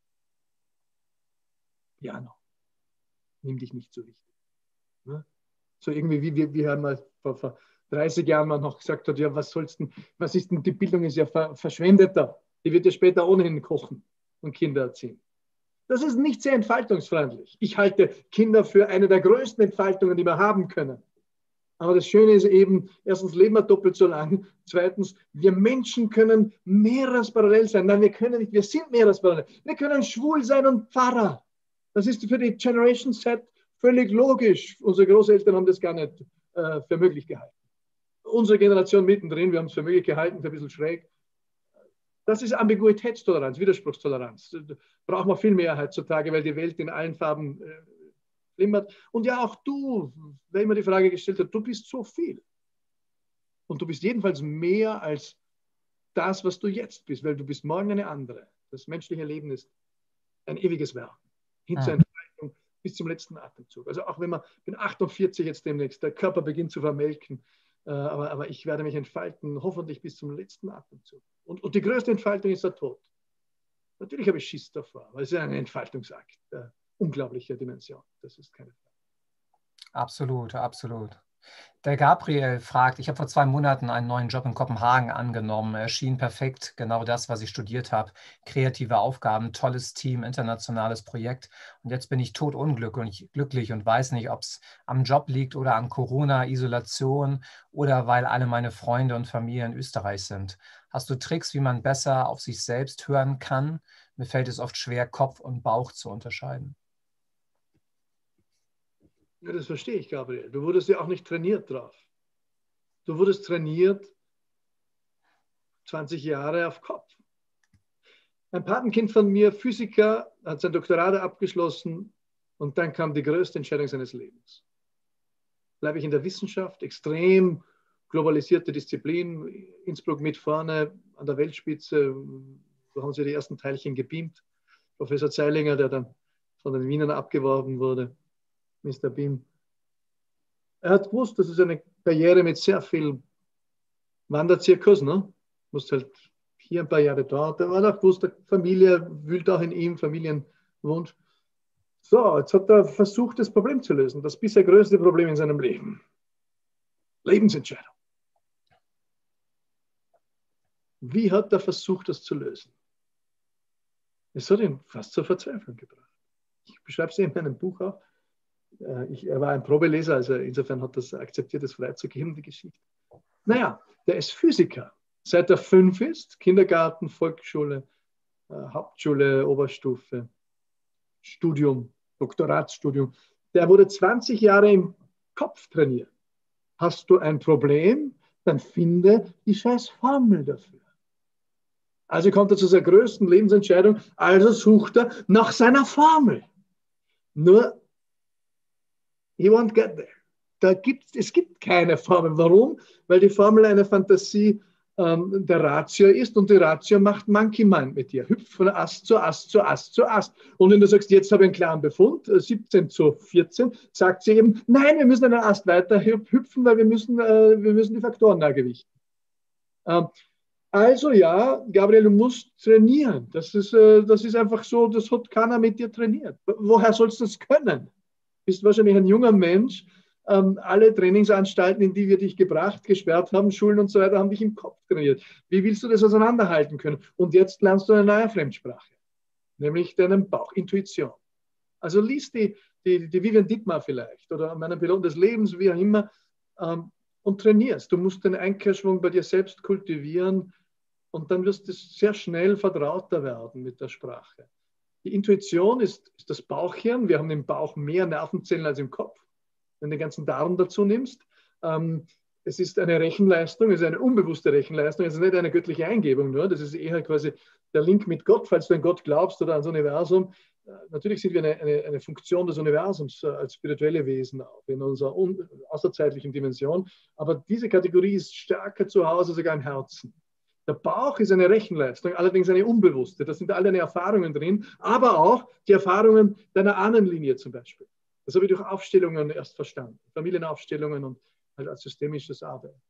Speaker 2: Piano, nimm dich nicht so wichtig. Ne? So irgendwie, wie wir haben mal vor 30 Jahren mal noch gesagt hat, ja, was ist denn, die Bildung ist ja verschwendeter. Die wird ja später ohnehin kochen und Kinder erziehen. Das ist nicht sehr entfaltungsfreundlich. Ich halte Kinder für eine der größten Entfaltungen, die wir haben können. Aber das Schöne ist eben, erstens leben wir doppelt so lang. Zweitens, wir Menschen können mehreres parallel sein. Nein, wir können nicht, wir sind mehreres parallel. Wir können schwul sein und Pfarrer. Das ist für die Generation Z völlig logisch. Unsere Großeltern haben das gar nicht für möglich gehalten. Unsere Generation mittendrin, wir haben es für möglich gehalten, für ein bisschen schräg. Das ist Ambiguitätstoleranz, Widerspruchstoleranz. Da brauchen wir viel mehr heutzutage, weil die Welt in allen Farben flimmert. Und ja, auch du, wer immer die Frage gestellt hat, du bist so viel. Und du bist jedenfalls mehr als das, was du jetzt bist, weil du bist morgen eine andere. Das menschliche Leben ist ein ewiges Werk. Hin zur Entfaltung bis zum letzten Atemzug. Also auch wenn ich bin 48 jetzt demnächst, der Körper beginnt zu vermelken, aber ich werde mich entfalten, hoffentlich bis zum letzten Atemzug. Und die größte Entfaltung ist der Tod. Natürlich habe ich Schiss davor, weil es ist ein Entfaltungsakt unglaublicher Dimension. Das ist keine Frage.
Speaker 1: Absolut, absolut. Der Gabriel fragt, ich habe vor 2 Monaten einen neuen Job in Kopenhagen angenommen. Er schien perfekt, genau das, was ich studiert habe. Kreative Aufgaben, tolles Team, internationales Projekt. Und jetzt bin ich totunglücklich und weiß nicht, ob es am Job liegt oder an Corona, Isolation oder weil alle meine Freunde und Familie in Österreich sind. Hast du Tricks, wie man besser auf sich selbst hören kann? Mir fällt es oft schwer, Kopf und Bauch zu unterscheiden.
Speaker 2: Ja, das verstehe ich, Gabriel. Du wurdest ja auch nicht trainiert drauf. Du wurdest trainiert 20 Jahre auf Kopf. Ein Patenkind von mir, Physiker, hat sein Doktorat abgeschlossen und dann kam die größte Entscheidung seines Lebens. Bleibe ich in der Wissenschaft, extrem globalisierte Disziplin, Innsbruck mit vorne an der Weltspitze, so haben sie die ersten Teilchen gebeamt. Professor Zeilinger, der dann von den Wienern abgeworben wurde, Mr. Beam. Er hat gewusst, das ist eine Karriere mit sehr viel Wanderzirkus, ne? Muss halt hier ein paar Jahre dort. Er hat auch gewusst, die Familie wühlt auch in ihm, Familienwunsch. So, jetzt hat er versucht, das Problem zu lösen. Das bisher größte Problem in seinem Leben. Lebensentscheidung. Wie hat er versucht, das zu lösen? Es hat ihn fast zur Verzweiflung gebracht. Ich beschreibe es in meinem Buch auch. Er war ein Probeleser, also insofern hat das akzeptiert, es freizugeben, die Geschichte. Naja, der ist Physiker. Seit er 5 ist, Kindergarten, Volksschule, Hauptschule, Oberstufe, Studium, Doktoratsstudium. Der wurde 20 Jahre im Kopf trainiert. Hast du ein Problem, dann finde die scheiß Formel dafür. Also kommt er zu seiner größten Lebensentscheidung, also sucht er nach seiner Formel. Nur He won't get there. Es gibt keine Formel. Warum? Weil die Formel eine Fantasie der Ratio ist und die Ratio macht Monkey Mind mit dir. Hüpft von Ast zu Ast zu Ast zu Ast. Und wenn du sagst, jetzt habe ich einen klaren Befund, 17 zu 14, sagt sie eben, nein, wir müssen einen Ast weiter hüpfen, weil wir müssen die Faktoren nahgewichten. Also ja, Gabriel, du musst trainieren. Das ist einfach so, das hat keiner mit dir trainiert. Woher sollst du das können? Du bist wahrscheinlich ein junger Mensch. Alle Trainingsanstalten, in die wir dich gebracht, gesperrt haben, Schulen und so weiter, haben dich im Kopf trainiert. Wie willst du das auseinanderhalten können? Und jetzt lernst du eine neue Fremdsprache, nämlich deinen Bauch, Intuition. Also liest die Vivian Dittmar vielleicht oder meinen Piloten des Lebens, wie auch immer, und trainierst. Du musst den Einkehrschwung bei dir selbst kultivieren und dann wirst du sehr schnell vertrauter werden mit der Sprache. Die Intuition ist das Bauchhirn. Wir haben im Bauch mehr Nervenzellen als im Kopf, wenn du den ganzen Darm dazu nimmst. Es ist eine Rechenleistung, es ist eine unbewusste Rechenleistung, es ist nicht eine göttliche Eingebung nur, das ist eher quasi der Link mit Gott, falls du an Gott glaubst oder ans Universum. Natürlich sind wir eine Funktion des Universums als spirituelle Wesen auch in unserer außerzeitlichen Dimension, aber diese Kategorie ist stärker zu Hause sogar im Herzen. Der Bauch ist eine Rechenleistung, allerdings eine unbewusste. Da sind alle deine Erfahrungen drin, aber auch die Erfahrungen deiner Ahnenlinie zum Beispiel. Das habe ich durch Aufstellungen erst verstanden. Familienaufstellungen und halt als systemisches Arbeiten.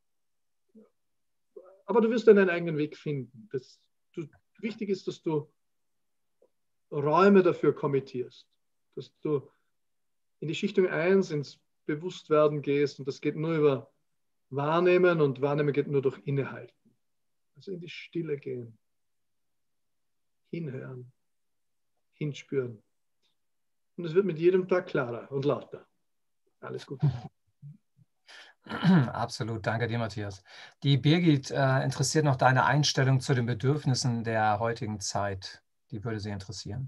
Speaker 2: Aber du wirst deinen eigenen Weg finden. Wichtig ist, dass du Räume dafür kommittierst. Dass du in die Schichtung 1 ins Bewusstwerden gehst und das geht nur über Wahrnehmen und Wahrnehmen geht nur durch Innehalten. Also in die Stille gehen. Hinhören. Hinspüren. Und es wird mit jedem Tag klarer und lauter. Alles Gute.
Speaker 1: Absolut, danke dir, Matthias. Die Birgit interessiert noch deine Einstellung zu den Bedürfnissen der heutigen Zeit. Die würde sie interessieren.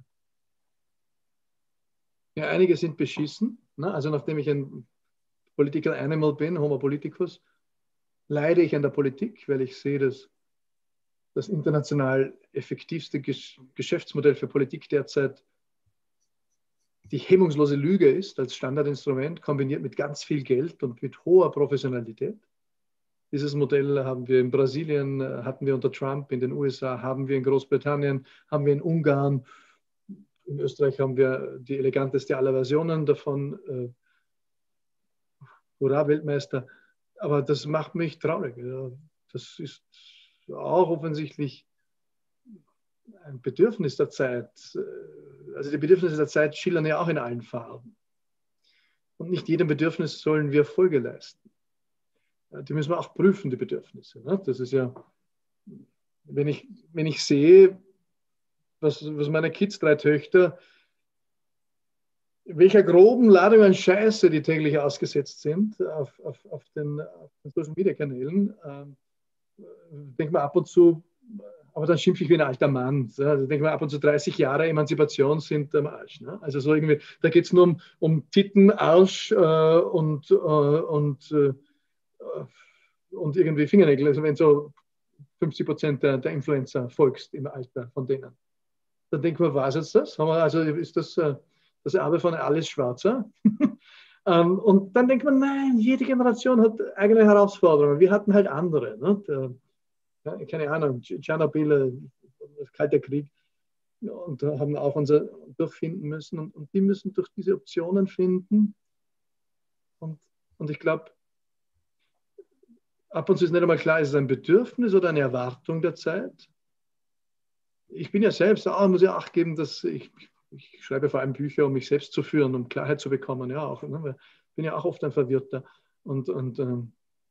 Speaker 2: Ja, einige sind beschissen. Ne? Also nachdem ich ein Political Animal bin, Homo politicus, leide ich an der Politik, weil ich sehe, dass das international effektivste Geschäftsmodell für Politik derzeit die hemmungslose Lüge ist als Standardinstrument, kombiniert mit ganz viel Geld und mit hoher Professionalität. Dieses Modell haben wir in Brasilien, hatten wir unter Trump, in den USA, haben wir in Großbritannien, haben wir in Ungarn. In Österreich haben wir die eleganteste aller Versionen davon. Hurra, Weltmeister. Aber das macht mich traurig. Das ist auch offensichtlich ein Bedürfnis der Zeit. Also die Bedürfnisse der Zeit schillern ja auch in allen Farben. Und nicht jedem Bedürfnis sollen wir Folge leisten. Die müssen wir auch prüfen, die Bedürfnisse. Das ist ja, wenn ich sehe, was meine Kids, 3 Töchter, welcher groben Ladung an Scheiße die täglich ausgesetzt sind auf den Social Media Kanälen, denke mal ab und zu, aber dann schimpfe ich wie ein alter Mann. Also denke mal, ab und zu 30 Jahre Emanzipation sind am Arsch. Ne? Also so irgendwie, da geht es nur um Titten, Arsch und irgendwie Fingernägel. Also wenn so 50% der Influencer folgst im Alter von denen. Dann denkt man, was ist das? Also ist das das Erbe von Alles Schwarzer? Und dann denkt man, nein, jede Generation hat eigene Herausforderungen. Wir hatten halt andere. Ne? Keine Ahnung, Tschernobyl, Kalter Krieg. Und da haben wir auch unser durchfinden müssen. Und die müssen durch diese Optionen finden. Und ich glaube, ab und zu ist nicht einmal klar, ist es ein Bedürfnis oder eine Erwartung der Zeit? Ich bin ja selbst, muss ja Acht geben, dass ich schreibe vor allem Bücher, um mich selbst zu führen, um Klarheit zu bekommen. Ja, auch, ne? Ich bin ja auch oft ein Verwirrter. Und dann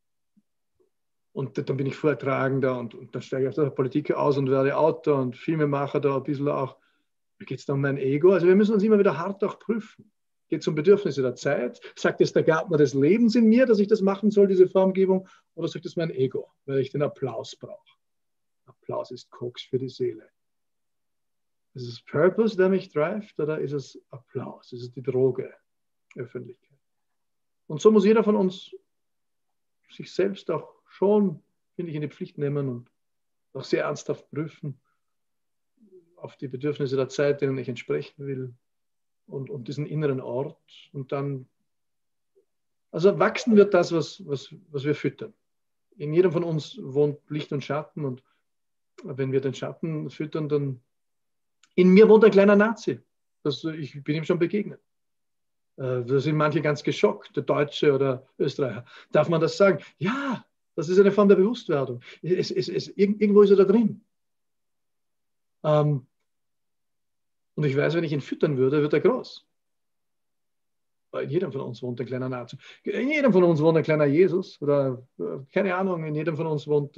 Speaker 2: bin ich Vortragender und dann steige ich aus der Politik aus und werde Autor und Filmemacher da ein bisschen auch. Da geht es dann um mein Ego. Also wir müssen uns immer wieder hart auch prüfen. Geht es um Bedürfnisse der Zeit? Sagt es der Gartner des Lebens in mir, dass ich das machen soll, diese Formgebung? Oder sagt es mein Ego, weil ich den Applaus brauche? Applaus ist Koks für die Seele. Ist es Purpose, der mich treibt, oder ist es Applaus? Ist es die Droge, Öffentlichkeit? Und so muss jeder von uns sich selbst auch schon, finde ich, in die Pflicht nehmen und auch sehr ernsthaft prüfen auf die Bedürfnisse der Zeit, denen ich entsprechen will und diesen inneren Ort. Und dann Also wachsen wird das, was wir füttern. In jedem von uns wohnt Licht und Schatten und wenn wir den Schatten füttern, dann in mir wohnt ein kleiner Nazi. Ich bin ihm schon begegnet. Da sind manche ganz geschockt, der Deutsche oder Österreicher. Darf man das sagen? Ja, das ist eine Form der Bewusstwerdung. Irgendwo ist er da drin. Und ich weiß, wenn ich ihn füttern würde, wird er groß. In jedem von uns wohnt ein kleiner Nazi. In jedem von uns wohnt ein kleiner Jesus. Oder keine Ahnung, in jedem von uns wohnt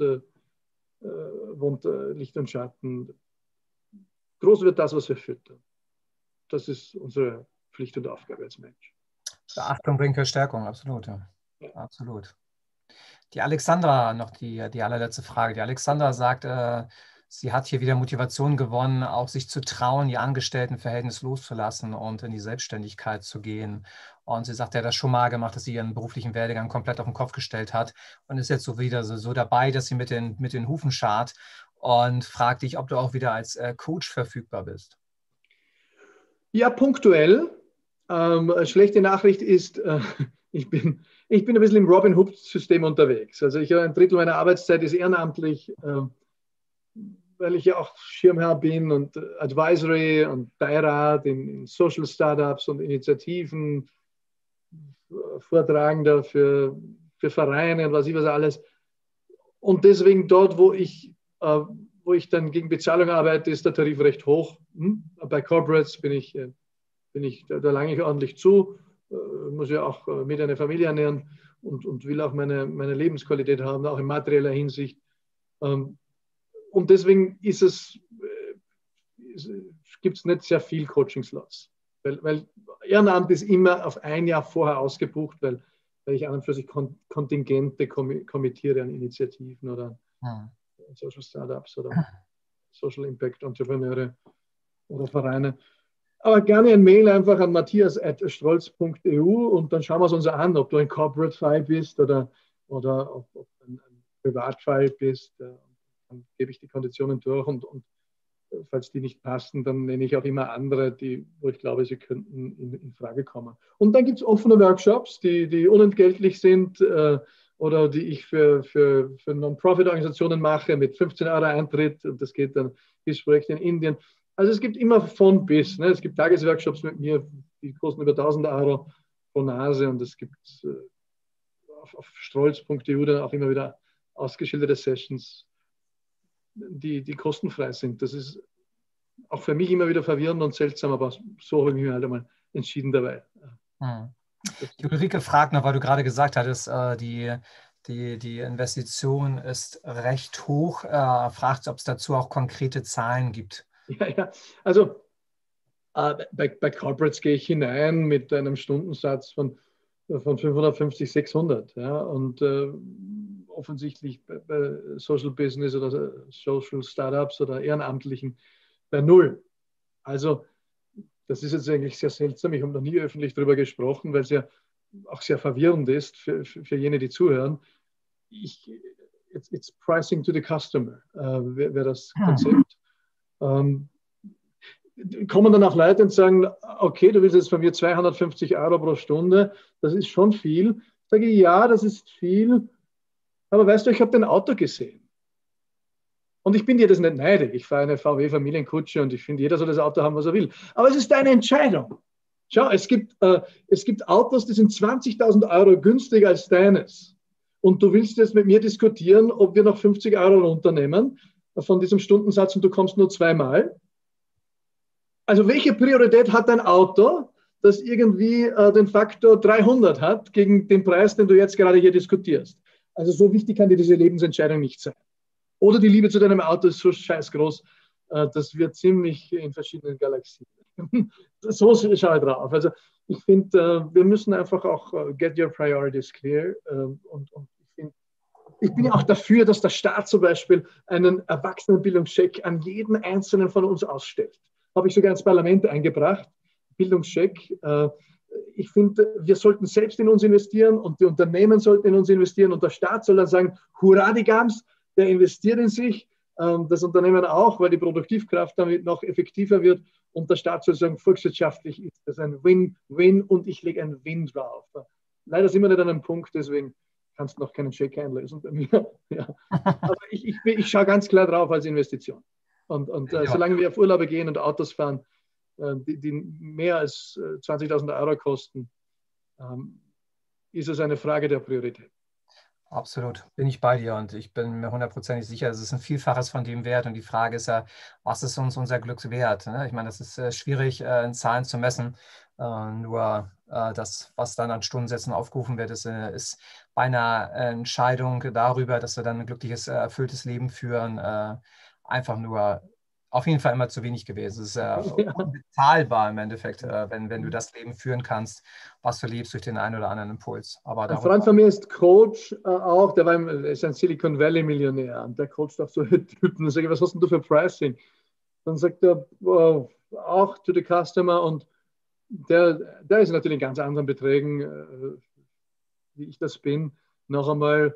Speaker 2: Licht und Schatten. Groß wird das, was wir füttern. Das ist unsere Pflicht und Aufgabe als Mensch.
Speaker 1: Beachtung bringt Verstärkung, absolut. Ja.
Speaker 2: Ja.
Speaker 1: Absolut. Die Alexandra, noch die allerletzte Frage. Die Alexandra sagt, sie hat hier wieder Motivation gewonnen, auch sich zu trauen, ihr Angestelltenverhältnis loszulassen und in die Selbstständigkeit zu gehen. Und sie sagt, er hat das schon mal gemacht, dass sie ihren beruflichen Werdegang komplett auf den Kopf gestellt hat und ist jetzt so wieder so dabei, dass sie mit den Hufen scharrt und fragt dich, ob du auch wieder als Coach verfügbar bist.
Speaker 2: Ja, punktuell. Schlechte Nachricht ist, ich bin ein bisschen im Robin Hood-System unterwegs. Also ein Drittel meiner Arbeitszeit ist ehrenamtlich, weil ich ja auch Schirmherr bin und Advisory und Beirat in Social Startups und Initiativen, Vortragender für Vereine und was alles. Und deswegen dort, wo ich dann gegen Bezahlung arbeite, ist der Tarif recht hoch. Bei Corporates bin ich da lange ich ordentlich zu, muss ja auch mit einer Familie ernähren und will auch meine Lebensqualität haben, auch in materieller Hinsicht. Und deswegen gibt es nicht sehr viel Coaching-Slots, weil Ehrenamt ist immer auf ein Jahr vorher ausgebucht, weil ich an und für sich Kontingente kommittiere an Initiativen oder Social Startups oder Social Impact Entrepreneure oder Vereine. Aber gerne ein Mail einfach an matthias@strolz.eu und dann schauen wir es uns an, ob du ein Corporate-Fall bist oder ob du ein Privatfall bist. Dann gebe ich die Konditionen durch und falls die nicht passen, dann nenne ich auch immer andere, wo ich glaube, sie könnten in Frage kommen. Und dann gibt es offene Workshops, die unentgeltlich sind oder die ich für Non-Profit-Organisationen mache mit 15 € Eintritt und das geht dann bis Projekte in Indien. Also es gibt immer von bis. Ne? Es gibt Tagesworkshops mit mir, die kosten über 1.000 € pro Nase und es gibt auf strolz.eu dann auch immer wieder ausgeschilderte Sessions, die kostenfrei sind. Das ist auch für mich immer wieder verwirrend und seltsam, aber so habe ich mich halt einmal entschieden dabei.
Speaker 1: Die Ulrike fragt noch, weil du gerade gesagt hattest, die Investition ist recht hoch, fragt, ob es dazu auch konkrete Zahlen gibt.
Speaker 2: Ja. Also bei Corporates gehe ich hinein mit einem Stundensatz von 550, 600. Ja, und offensichtlich bei Social Business oder Social Startups oder Ehrenamtlichen bei 0. Also das ist jetzt eigentlich sehr seltsam. Ich habe noch nie öffentlich darüber gesprochen, weil es ja auch sehr verwirrend ist für jene, die zuhören. It's pricing to the customer, wäre das Konzept. Kommen dann auch Leute und sagen, okay, du willst jetzt von mir 250 € pro Stunde, das ist schon viel. Sage ich, ja, das ist viel, aber weißt du, ich habe dein Auto gesehen. Und ich bin dir das nicht neidig. Ich fahre eine VW-Familienkutsche und ich finde, jeder soll das Auto haben, was er will. Aber es ist deine Entscheidung. Schau, es gibt Autos, die sind 20.000 € günstiger als deines. Und du willst jetzt mit mir diskutieren, ob wir noch 50 € runternehmen von diesem Stundensatz und du kommst nur zweimal. Also welche Priorität hat dein Auto, das irgendwie den Faktor 300 hat gegen den Preis, den du jetzt gerade hier diskutierst? Also so wichtig kann dir diese Lebensentscheidung nicht sein. Oder die Liebe zu deinem Auto ist so scheiß groß, das wird ziemlich in verschiedenen Galaxien. So schaue ich drauf. Also ich finde, wir müssen einfach auch get your priorities clear. Und ich bin ja auch dafür, dass der Staat zum Beispiel einen Erwachsenenbildungscheck an jeden Einzelnen von uns ausstellt. Habe ich sogar ins Parlament eingebracht, Bildungscheck. Ich finde, wir sollten selbst in uns investieren und die Unternehmen sollten in uns investieren und der Staat soll dann sagen, hurra die Gams, der investiert in sich, das Unternehmen auch, weil die Produktivkraft damit noch effektiver wird und der Staat soll sagen, volkswirtschaftlich ist das ein Win-Win und ich lege ein Win drauf. leider sind wir nicht an einem Punkt, deswegen kannst du noch keinen Scheck einlösen bei mir. Ja. Also ich schaue ganz klar drauf als Investition. Und solange wir auf Urlaube gehen und Autos fahren, die mehr als 20.000 Euro kosten, ist es eine Frage der Priorität.
Speaker 1: Absolut, bin ich bei dir und ich bin mir hundertprozentig sicher, es ist ein Vielfaches von dem wert und die Frage ist ja, was ist uns unser Glück wert? Ne? Ich meine, das ist schwierig in Zahlen zu messen, nur das, was dann an Stundensätzen aufgerufen wird, ist bei einer Entscheidung darüber, dass wir dann ein glückliches, erfülltes Leben führen, einfach nur auf jeden Fall immer zu wenig gewesen. Es ist unbezahlbar im Endeffekt, wenn du das Leben führen kannst, was du lebst durch den einen oder anderen Impuls. Aber
Speaker 2: ein Freund von mir ist Coach auch, ist ein Silicon Valley Millionär und der coacht auch so Typen. Und sage ich, was hast denn du für Pricing? Dann sagt er, auch to the customer und der ist natürlich in ganz anderen Beträgen, wie ich das bin. Noch einmal,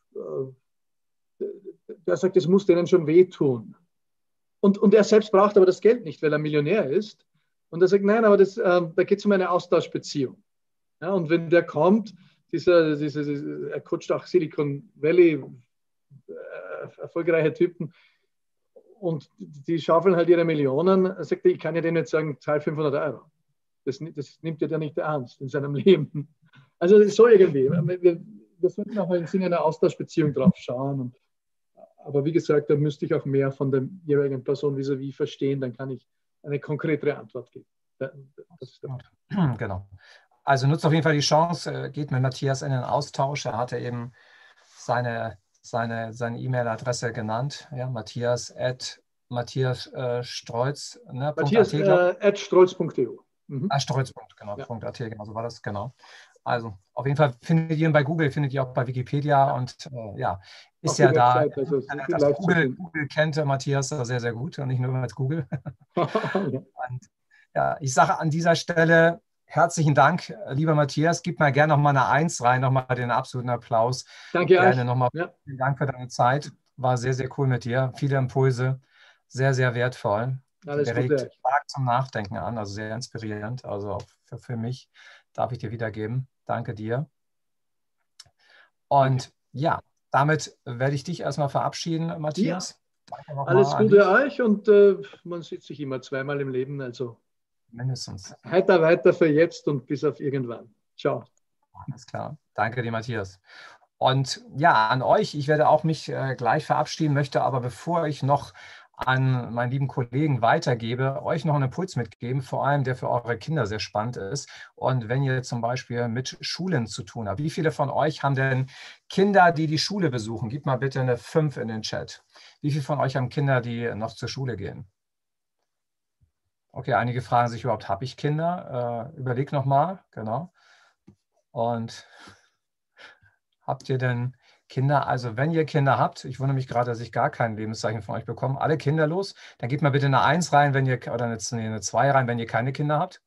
Speaker 2: der sagt, es muss denen schon wehtun. Und er selbst braucht aber das Geld nicht, weil er Millionär ist. Und er sagt, nein, aber da geht es um eine Austauschbeziehung. Ja, und wenn der kommt, er coacht auch Silicon Valley, erfolgreiche Typen, und die schaufeln halt ihre Millionen, sagt er, ich kann ja denen nicht sagen, zahl 500 Euro. Das nimmt er ja nicht ernst in seinem Leben. Also so irgendwie. Wir sollten auch im Sinne einer Austauschbeziehung drauf schauen. Aber wie gesagt, da müsste ich auch mehr von der jeweiligen Person vis-à-vis verstehen, dann kann ich eine konkretere Antwort geben.
Speaker 1: Genau. Also nutzt auf jeden Fall die Chance, geht mit Matthias in den Austausch. Er hatte eben seine E-Mail-Adresse genannt, ja, Matthias@Strolz, ne,
Speaker 2: Matthias@strolz.eu.
Speaker 1: Strolz, genau, ja. .at, genau, so war das, genau. Also auf jeden Fall findet ihr ihn bei Google, findet ihr auch bei Wikipedia und ja, ist ja da. Also Google kennt Matthias sehr, sehr gut und nicht nur als Google. Und, ja, ich sage an dieser Stelle herzlichen Dank, lieber Matthias. Gib mal gerne nochmal eine 1 rein, nochmal den absoluten Applaus.
Speaker 2: Danke
Speaker 1: gerne nochmal. Ja. Vielen Dank für deine Zeit. War sehr, sehr cool mit dir. Viele Impulse, sehr, sehr wertvoll.
Speaker 2: Alles
Speaker 1: Regt stark zum Nachdenken an, also sehr inspirierend. Also auch für mich darf ich dir wiedergeben. Danke dir. Und ja, damit werde ich dich erstmal verabschieden, Matthias.
Speaker 2: Ja. Alles Gute euch und man sieht sich immer zweimal im Leben, also
Speaker 1: mindestens.
Speaker 2: Weiter für jetzt und bis auf irgendwann. Ciao.
Speaker 1: Alles klar. Danke dir, Matthias. Und ja, an euch, ich werde auch mich gleich verabschieden, möchte aber bevor ich noch an meinen lieben Kollegen weitergebe, euch noch einen Impuls mitgeben, vor allem der für eure Kinder sehr spannend ist. Und wenn ihr zum Beispiel mit Schulen zu tun habt, wie viele von euch haben denn Kinder, die die Schule besuchen? Gebt mal bitte eine 5 in den Chat. Wie viele von euch haben Kinder, die noch zur Schule gehen? Okay, einige fragen sich überhaupt, habe ich Kinder? Überlegt nochmal, genau. Und habt ihr denn Kinder? Also wenn ihr Kinder habt, ich wundere mich gerade, dass ich gar kein Lebenszeichen von euch bekomme, alle kinderlos, dann gebt mal bitte eine 1 rein, wenn ihr, oder eine 2 rein, wenn ihr keine Kinder habt.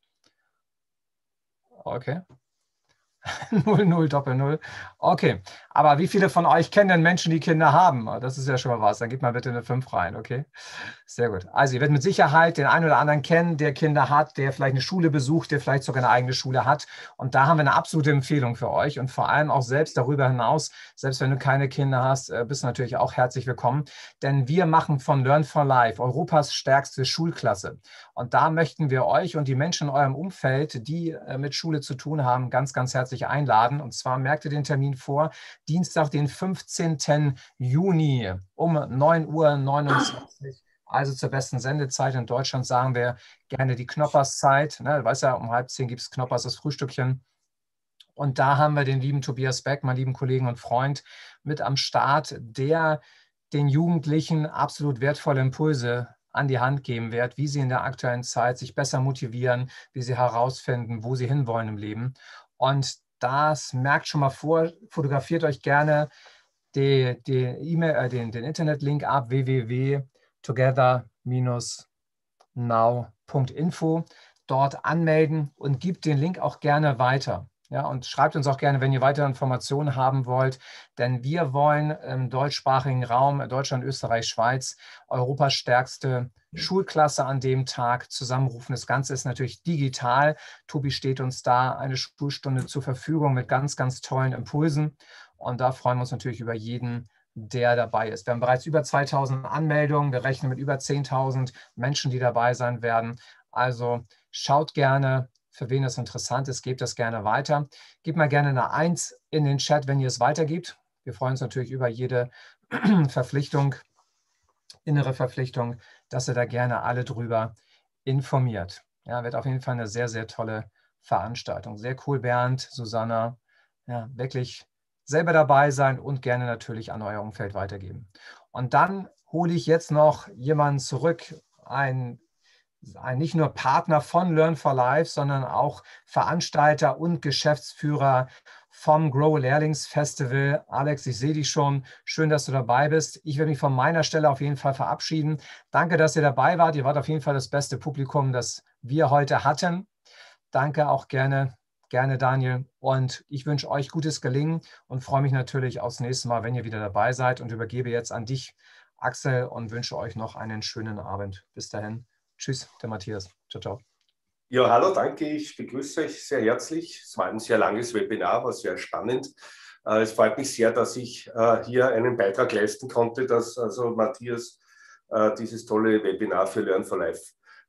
Speaker 1: Okay. 0, 0, Doppel 0. Okay, aber wie viele von euch kennen denn Menschen, die Kinder haben? Das ist ja schon mal was. Dann gebt mal bitte eine 5 rein, okay? Sehr gut. Also ihr werdet mit Sicherheit den einen oder anderen kennen, der Kinder hat, der vielleicht eine Schule besucht, der vielleicht sogar eine eigene Schule hat. Und da haben wir eine absolute Empfehlung für euch. Und vor allem auch selbst darüber hinaus, selbst wenn du keine Kinder hast, bist du natürlich auch herzlich willkommen. Denn wir machen von Learn for Life Europas stärkste Schulklasse. Und da möchten wir euch und die Menschen in eurem Umfeld, die mit Schule zu tun haben, ganz, ganz herzlich einladen. Und zwar merkt ihr den Termin vor, Dienstag, den 15. Juni um 9:29 Uhr. Also zur besten Sendezeit in Deutschland sagen wir gerne die Knopperszeit. Ne? Du weißt ja, um 9:30 gibt es Knoppers, das Frühstückchen. Und da haben wir den lieben Tobias Beck, meinen lieben Kollegen und Freund, mit am Start, der den Jugendlichen absolut wertvolle Impulse an die Hand geben wird, wie sie in der aktuellen Zeit sich besser motivieren, wie sie herausfinden, wo sie hinwollen im Leben. Und das merkt schon mal vor, fotografiert euch gerne den Internetlink ab, www.together-now.info. Dort anmelden und gebt den Link auch gerne weiter. Ja, und schreibt uns auch gerne, wenn ihr weitere Informationen haben wollt, denn wir wollen im deutschsprachigen Raum, Deutschland, Österreich, Schweiz, Europas stärkste Schulklasse an dem Tag zusammenrufen. Das Ganze ist natürlich digital. Tobi steht uns da eine Schulstunde zur Verfügung mit ganz, ganz tollen Impulsen. Und da freuen wir uns natürlich über jeden, der dabei ist. Wir haben bereits über 2000 Anmeldungen. Wir rechnen mit über 10.000 Menschen, die dabei sein werden. Also schaut gerne, für wen das interessant ist, gebt das gerne weiter. Gebt mal gerne eine 1 in den Chat, wenn ihr es weitergibt. Wir freuen uns natürlich über jede Verpflichtung, innere Verpflichtung, dass ihr da gerne alle drüber informiert. Ja, wird auf jeden Fall eine sehr, sehr tolle Veranstaltung. Sehr cool, Bernd, Susanna. Ja, wirklich selber dabei sein und gerne natürlich an euer Umfeld weitergeben. Und dann hole ich jetzt noch jemanden zurück, ein nicht nur Partner von Learn for Life, sondern auch Veranstalter und Geschäftsführer vom Grow Lehrlings Festival. Alex, ich sehe dich schon. Schön, dass du dabei bist. Ich werde mich von meiner Stelle auf jeden Fall verabschieden. Danke, dass ihr dabei wart. Ihr wart auf jeden Fall das beste Publikum, das wir heute hatten. Danke auch gerne, Daniel. Und ich wünsche euch gutes Gelingen und freue mich natürlich aufs nächste Mal, wenn ihr wieder dabei seid, und übergebe jetzt an dich, Axel, und wünsche euch noch einen schönen Abend. Bis dahin. Tschüss, der Matthias. Ciao, ciao.
Speaker 3: Ja, hallo, danke. Ich begrüße euch sehr herzlich. Es war ein sehr langes Webinar, war sehr spannend. Es freut mich sehr, dass ich hier einen Beitrag leisten konnte, dass also Matthias dieses tolle Webinar für Learn for Life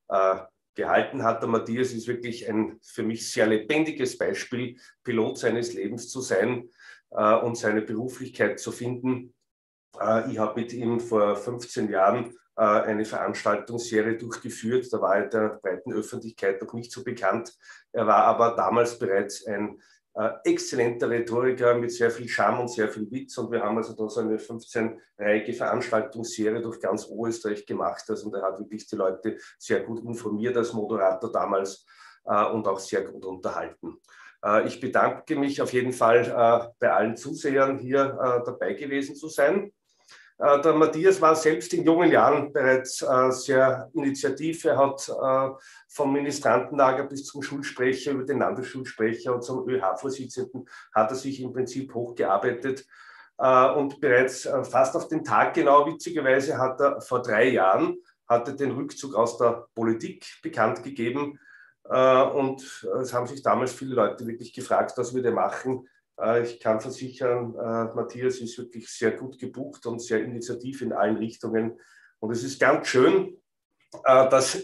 Speaker 3: gehalten hat. Der Matthias ist wirklich ein für mich sehr lebendiges Beispiel, Pilot seines Lebens zu sein und seine Beruflichkeit zu finden. Ich habe mit ihm vor 15 Jahren eine Veranstaltungsserie durchgeführt. Da war er der breiten Öffentlichkeit noch nicht so bekannt. Er war aber damals bereits ein exzellenter Rhetoriker mit sehr viel Charme und sehr viel Witz. Und wir haben also da so eine 15-reihige Veranstaltungsserie durch ganz Österreich gemacht. Also, und er hat wirklich die Leute sehr gut informiert als Moderator damals und auch sehr gut unterhalten. Ich bedanke mich auf jeden Fall bei allen Zusehern, hier dabei gewesen zu sein. Der Matthias war selbst in jungen Jahren bereits sehr initiativ. Er hat vom Ministrantenlager bis zum Schulsprecher, über den Landesschulsprecher und zum ÖH-Vorsitzenden hat er sich im Prinzip hochgearbeitet. Und bereits fast auf den Tag genau, witzigerweise, hat er vor 3 Jahren den Rückzug aus der Politik bekannt gegeben. Und es haben sich damals viele Leute wirklich gefragt, was wir da machen. Ich kann versichern, Matthias ist wirklich sehr gut gebucht und sehr initiativ in allen Richtungen. Und es ist ganz schön, dass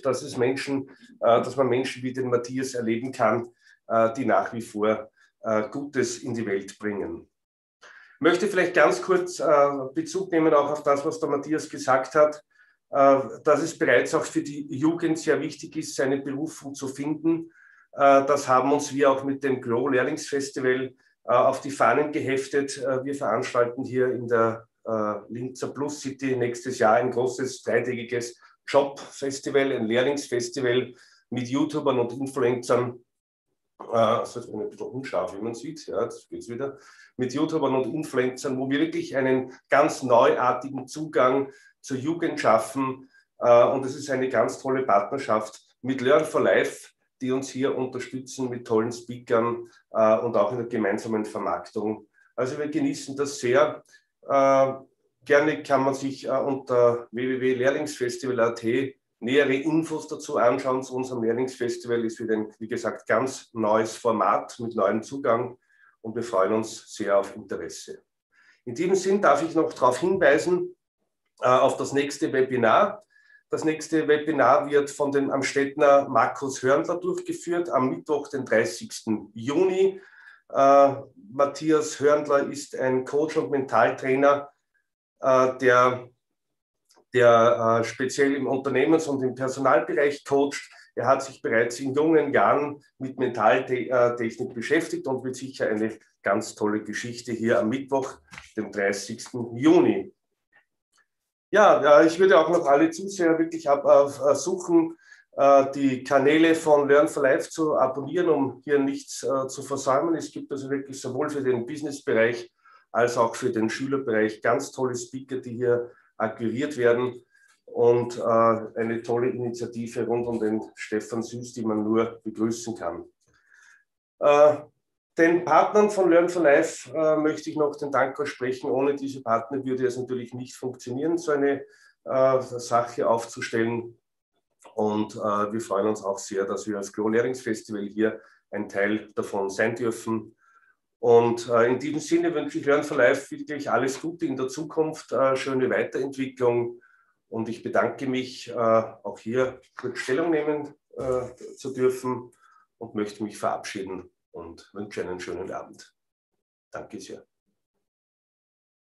Speaker 3: man Menschen wie den Matthias erleben kann, die nach wie vor Gutes in die Welt bringen. Ich möchte vielleicht ganz kurz Bezug nehmen auch auf das, was der Matthias gesagt hat, dass es bereits auch für die Jugend sehr wichtig ist, seine Berufung zu finden. Das haben uns wir auch mit dem Grow Lehrlings Festival auf die Fahnen geheftet. Wir veranstalten hier in der Linzer Plus City nächstes Jahr ein großes 3-tägiges Jobfestival, ein Lehrlingsfestival mit YouTubern und Influencern. Das ist ein bisschen unscharf, wie man sieht. Ja, jetzt geht's wieder. Mit YouTubern und Influencern, wo wir wirklich einen ganz neuartigen Zugang zur Jugend schaffen. Und es ist eine ganz tolle Partnerschaft mit Learn for Life, die uns hier unterstützen mit tollen Speakern und auch in der gemeinsamen Vermarktung. Also wir genießen das sehr. Gerne kann man sich unter www.lehrlingsfestival.at nähere Infos dazu anschauen. Zu unserem Lehrlingsfestival ist wieder ein, wie gesagt, ganz neues Format mit neuem Zugang und wir freuen uns sehr auf Interesse. In diesem Sinn darf ich noch darauf hinweisen, auf das nächste Webinar. Das nächste Webinar wird von dem Amstettner Markus Hörndler durchgeführt am Mittwoch, den 30. Juni. Matthias Hörndler ist ein Coach und Mentaltrainer, der speziell im Unternehmens- und im Personalbereich coacht. Er hat sich bereits in jungen Jahren mit Mentaltechnik beschäftigt und wird sicher eine ganz tolle Geschichte hier am Mittwoch, dem 30. Juni. Ja, ich würde auch noch alle Zuseher wirklich suchen, die Kanäle von Learn for Life zu abonnieren, um hier nichts zu versäumen. Es gibt also wirklich sowohl für den Businessbereich als auch für den Schülerbereich ganz tolle Speaker, die hier akquiriert werden und eine tolle Initiative rund um den Stefan Süß, die man nur begrüßen kann. Den Partnern von Learn for Life möchte ich noch den Dank aussprechen. Ohne diese Partner würde es natürlich nicht funktionieren, so eine Sache aufzustellen. Und wir freuen uns auch sehr, dass wir als Grow-Lehrings-Festival hier ein Teil davon sein dürfen. Und in diesem Sinne wünsche ich Learn for Life wirklich alles Gute in der Zukunft, schöne Weiterentwicklung. Und ich bedanke mich, auch hier kurz Stellung nehmen zu dürfen und möchte mich verabschieden und wünsche einen schönen Abend. Danke sehr.